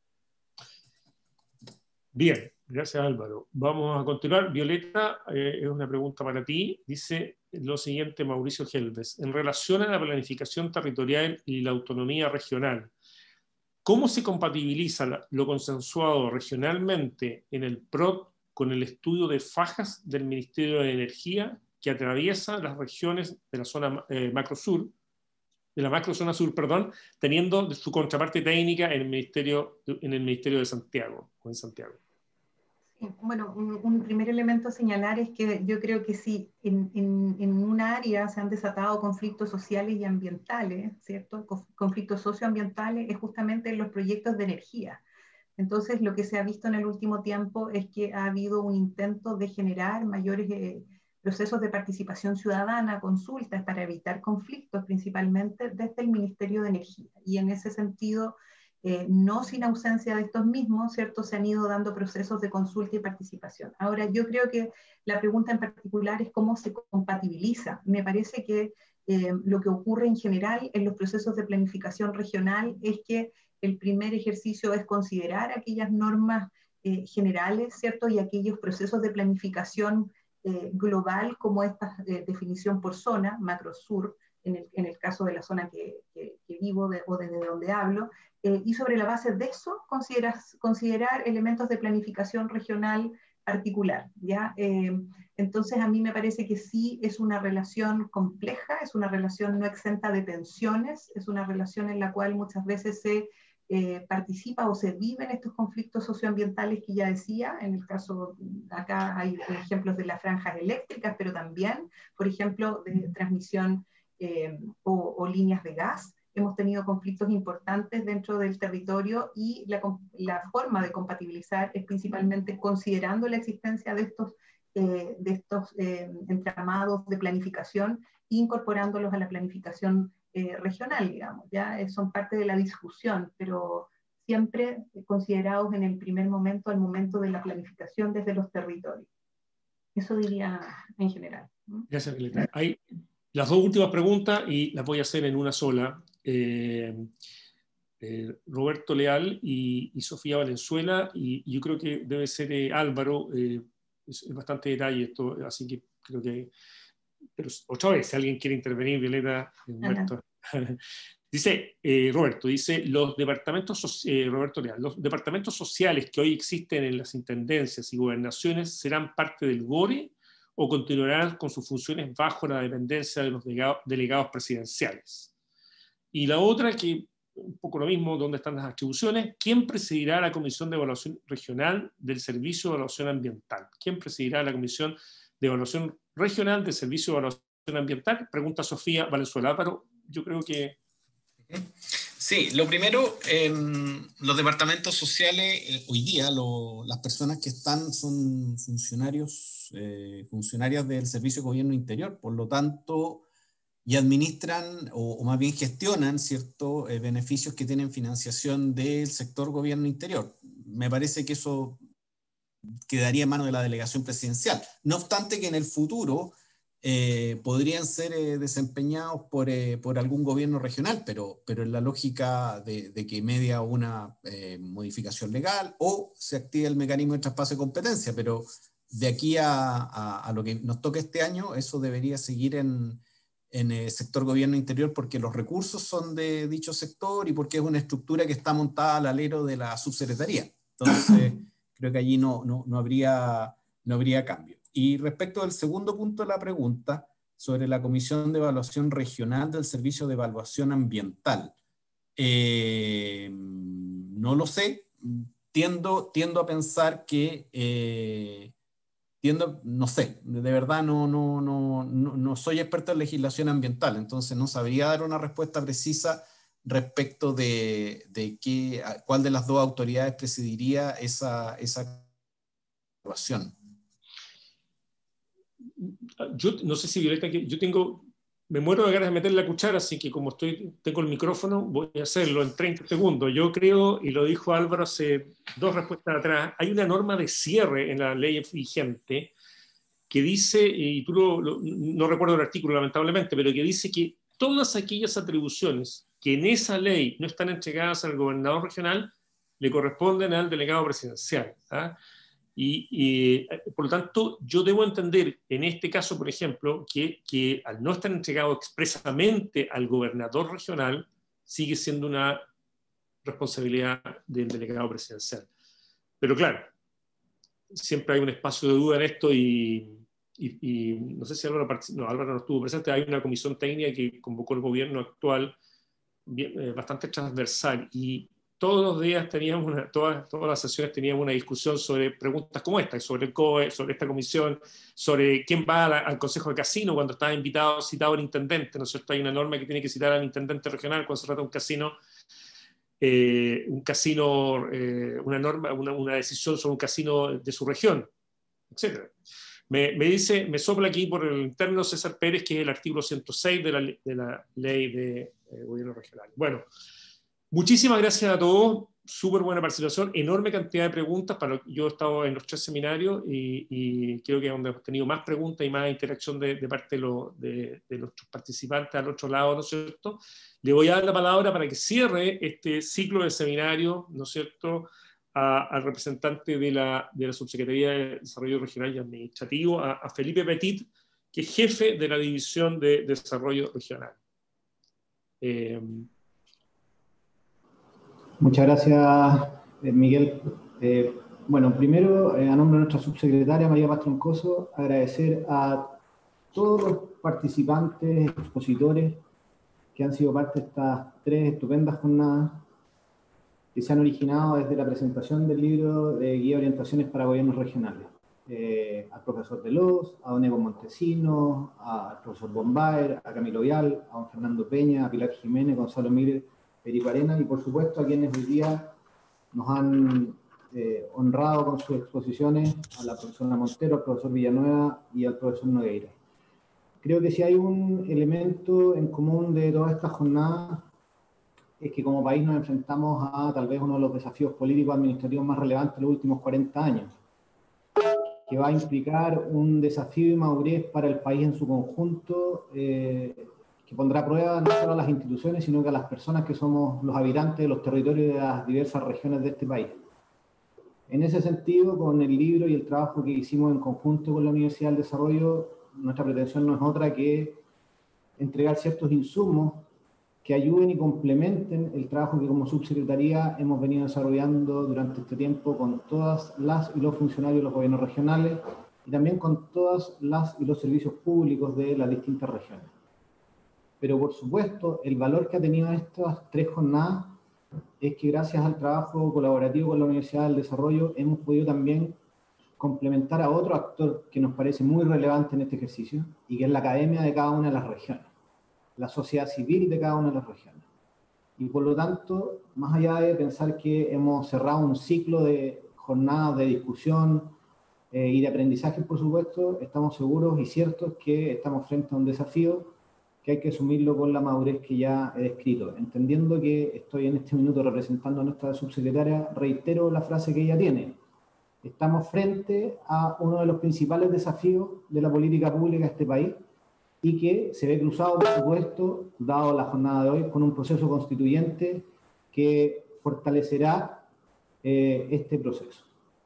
Bien, gracias Álvaro. Vamos a continuar. Violeta, eh, es una pregunta para ti. Dice lo siguiente Mauricio Helves. En relación a la planificación territorial y la autonomía regional, ¿cómo se compatibiliza lo consensuado regionalmente en el P R O D con el estudio de fajas del Ministerio de Energía que atraviesa las regiones de la zona eh, macro sur, de la macro zona sur, perdón, teniendo su contraparte técnica en el Ministerio, en el Ministerio de Santiago, o en Santiago? Bueno, un, un primer elemento a señalar es que yo creo que si en, en, en un área se han desatado conflictos sociales y ambientales, ¿cierto? Conflictos socioambientales es justamente en los proyectos de energía. Entonces, lo que se ha visto en el último tiempo es que ha habido un intento de generar mayores eh, procesos de participación ciudadana, consultas para evitar conflictos, principalmente desde el Ministerio de Energía. Y en ese sentido, Eh, no sin ausencia de estos mismos, ¿cierto? Se han ido dando procesos de consulta y participación. Ahora, yo creo que la pregunta en particular es cómo se compatibiliza. Me parece que eh, lo que ocurre en general en los procesos de planificación regional es que el primer ejercicio es considerar aquellas normas eh, generales, ¿cierto? Y aquellos procesos de planificación eh, global, como esta eh, definición por zona, macro-sur, en el, en el caso de la zona que, que, que vivo de, o desde donde hablo, eh, y sobre la base de eso considerar elementos de planificación regional particular, ¿ya? Eh, entonces a mí me parece que sí es una relación compleja, es una relación no exenta de tensiones, es una relación en la cual muchas veces se eh, participa o se viven estos conflictos socioambientales que ya decía, en el caso, acá hay ejemplos de las franjas eléctricas, pero también, por ejemplo, de transmisión Eh, o, o líneas de gas. Hemos tenido conflictos importantes dentro del territorio y la, la forma de compatibilizar es principalmente considerando la existencia de estos, eh, de estos eh, entramados de planificación e incorporándolos a la planificación eh, regional, digamos. Ya eh, son parte de la discusión, pero siempre considerados en el primer momento, al momento de la planificación desde los territorios. Eso diría en general. Gracias, Violeta. Hay las dos últimas preguntas y las voy a hacer en una sola. Eh, eh, Roberto Leal y, y Sofía Valenzuela, y, y yo creo que debe ser eh, Álvaro, eh, es, es bastante detalle esto, así que creo que... Pero otra vez, si alguien quiere intervenir, Violeta, Roberto. Dice, eh, Roberto, dice, los departamentos, eh, Roberto Leal, los departamentos sociales que hoy existen en las intendencias y gobernaciones serán parte del GORE o continuarán con sus funciones bajo la dependencia de los delegados, delegados presidenciales. Y la otra, que un poco lo mismo, ¿dónde están las atribuciones? ¿Quién presidirá la Comisión de Evaluación Regional del Servicio de Evaluación Ambiental? ¿Quién presidirá la Comisión de Evaluación Regional del Servicio de Evaluación Ambiental? Pregunta Sofía Valenzuela, pero yo creo que... Sí, lo primero, eh, los departamentos sociales, eh, hoy día lo, las personas que están son funcionarios, eh, funcionarias del Servicio de Gobierno Interior, por lo tanto, y administran, o, o más bien gestionan, ciertos eh, beneficios que tienen financiación del sector Gobierno Interior. Me parece que eso quedaría en manos de la delegación presidencial. No obstante que en el futuro eh, podrían ser eh, desempeñados por, eh, por algún gobierno regional, pero, pero en la lógica de, de que media una eh, modificación legal o se active el mecanismo de traspaso de competencia, pero de aquí a, a, a lo que nos toca este año, eso debería seguir en, en el sector gobierno interior porque los recursos son de dicho sector y porque es una estructura que está montada al alero de la subsecretaría. Entonces, creo que allí no, no, no, habría, no habría cambio. Y respecto del segundo punto de la pregunta, sobre la Comisión de Evaluación Regional del Servicio de Evaluación Ambiental, eh, no lo sé, tiendo, tiendo a pensar que, eh, tiendo, no sé, de verdad no, no, no, no, no soy experto en legislación ambiental, entonces no sabría dar una respuesta precisa respecto de, de qué, cuál de las dos autoridades presidiría esa, esa evaluación. Yo no sé si Violeta, yo tengo, me muero de ganas de meter la cuchara, así que como estoy, tengo el micrófono, voy a hacerlo en treinta segundos. Yo creo, y lo dijo Álvaro hace dos respuestas atrás, hay una norma de cierre en la ley vigente que dice, y tú lo, lo, no recuerdo el artículo lamentablemente, pero que dice que todas aquellas atribuciones que en esa ley no están entregadas al gobernador regional le corresponden al delegado presidencial. ¿Ah? Y, y por lo tanto, yo debo entender en este caso, por ejemplo, que, que al no estar entregado expresamente al gobernador regional, sigue siendo una responsabilidad del delegado presidencial. Pero claro, siempre hay un espacio de duda en esto y, y, y no sé si Álvaro, no, Álvaro no estuvo presente, hay una comisión técnica que convocó el gobierno actual bien, eh, bastante transversal y todos los días teníamos, una, todas, todas las sesiones teníamos una discusión sobre preguntas como esta, sobre el C O E, sobre esta comisión, sobre quién va a la, al Consejo de Casino cuando está invitado, citado el intendente, ¿no es cierto? Hay una norma que tiene que citar al intendente regional cuando se trata de un casino, eh, un casino, eh, una norma, una, una decisión sobre un casino de su región, etcétera. Me, me dice, me sopla aquí por el interno César Pérez, que es el artículo ciento seis de la, de la ley de eh, gobierno regional. Bueno, muchísimas gracias a todos, súper buena participación, enorme cantidad de preguntas, para yo he estado en los tres seminarios y, y creo que es donde hemos tenido más preguntas y más interacción de, de parte de, lo, de, de nuestros participantes al otro lado, ¿no es cierto? Le voy a dar la palabra para que cierre este ciclo de seminario, ¿no es cierto?, A, al representante de la, de la Subsecretaría de Desarrollo Regional y Administrativo, a, a Felipe Petit, que es jefe de la División de Desarrollo Regional. Eh, Muchas gracias, Miguel. Eh, bueno, primero, eh, a nombre de nuestra subsecretaria María Paz Troncoso, agradecer a todos los participantes, expositores, que han sido parte de estas tres estupendas jornadas que se han originado desde la presentación del libro de Guía de Orientaciones para Gobiernos Regionales. Eh, al profesor Veloz, a don Evo Montesinos, al profesor Bombaer, a Camilo Vial, a don Fernando Peña, a Pilar Jiménez, Gonzalo Miguel, Perico Arena, y por supuesto a quienes hoy día nos han eh, honrado con sus exposiciones, a la profesora Montero, al profesor Villanueva y al profesor Nogueira. Creo que si hay un elemento en común de todas estas jornadas, es que como país nos enfrentamos a tal vez uno de los desafíos políticos administrativos más relevantes de los últimos cuarenta años, que va a implicar un desafío de madurez para el país en su conjunto, eh, que pondrá a prueba no solo a las instituciones, sino que a las personas que somos los habitantes de los territorios de las diversas regiones de este país. En ese sentido, con el libro y el trabajo que hicimos en conjunto con la Universidad del Desarrollo, nuestra pretensión no es otra que entregar ciertos insumos que ayuden y complementen el trabajo que como subsecretaría hemos venido desarrollando durante este tiempo con todas las y los funcionarios de los gobiernos regionales y también con todas las y los servicios públicos de las distintas regiones. Pero por supuesto, el valor que ha tenido estas tres jornadas es que gracias al trabajo colaborativo con la Universidad del Desarrollo hemos podido también complementar a otro actor que nos parece muy relevante en este ejercicio y que es la academia de cada una de las regiones, la sociedad civil de cada una de las regiones. Y por lo tanto, más allá de pensar que hemos cerrado un ciclo de jornadas de discusión eh, y de aprendizaje, por supuesto, estamos seguros y ciertos que estamos frente a un desafío que hay que asumirlo con la madurez que ya he descrito. Entendiendo que estoy en este minuto representando a nuestra subsecretaria, reitero la frase que ella tiene. Estamos frente a uno de los principales desafíos de la política pública de este país y que se ve cruzado, por supuesto, dado la jornada de hoy, con un proceso constituyente que fortalecerá eh, este proceso.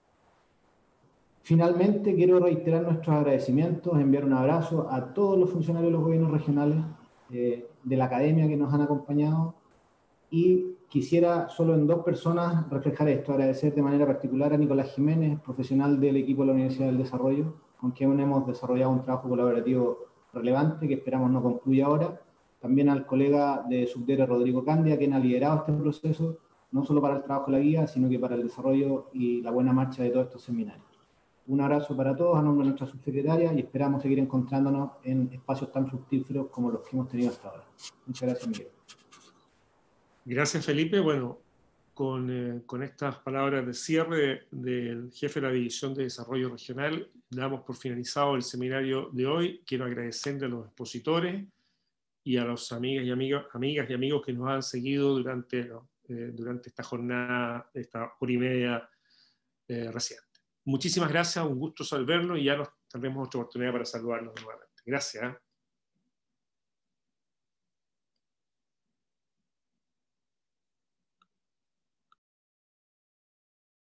Finalmente, quiero reiterar nuestros agradecimientos, enviar un abrazo a todos los funcionarios de los gobiernos regionales, eh, de la academia que nos han acompañado, y quisiera solo en dos personas reflejar esto, agradecer de manera particular a Nicolás Jiménez, profesional del equipo de la Universidad del Desarrollo, con quien hemos desarrollado un trabajo colaborativo relevante que esperamos no concluya ahora. También al colega de Subdere Rodrigo Candia, quien ha liderado este proceso, no solo para el trabajo de la guía, sino que para el desarrollo y la buena marcha de todos estos seminarios. Un abrazo para todos a nombre de nuestra subsecretaria y esperamos seguir encontrándonos en espacios tan fructíferos como los que hemos tenido hasta ahora. Muchas gracias, Miguel. Gracias, Felipe. Bueno, con, eh, con estas palabras de cierre del jefe de la División de Desarrollo Regional, damos por finalizado el seminario de hoy. Quiero agradecerle a los expositores y a los amigas y, amigas, amigas y amigos que nos han seguido durante, eh, durante esta jornada, esta hora y media eh, reciente. Muchísimas gracias, un gusto saludarlo y ya nos tendremos otra oportunidad para saludarnos nuevamente. Gracias.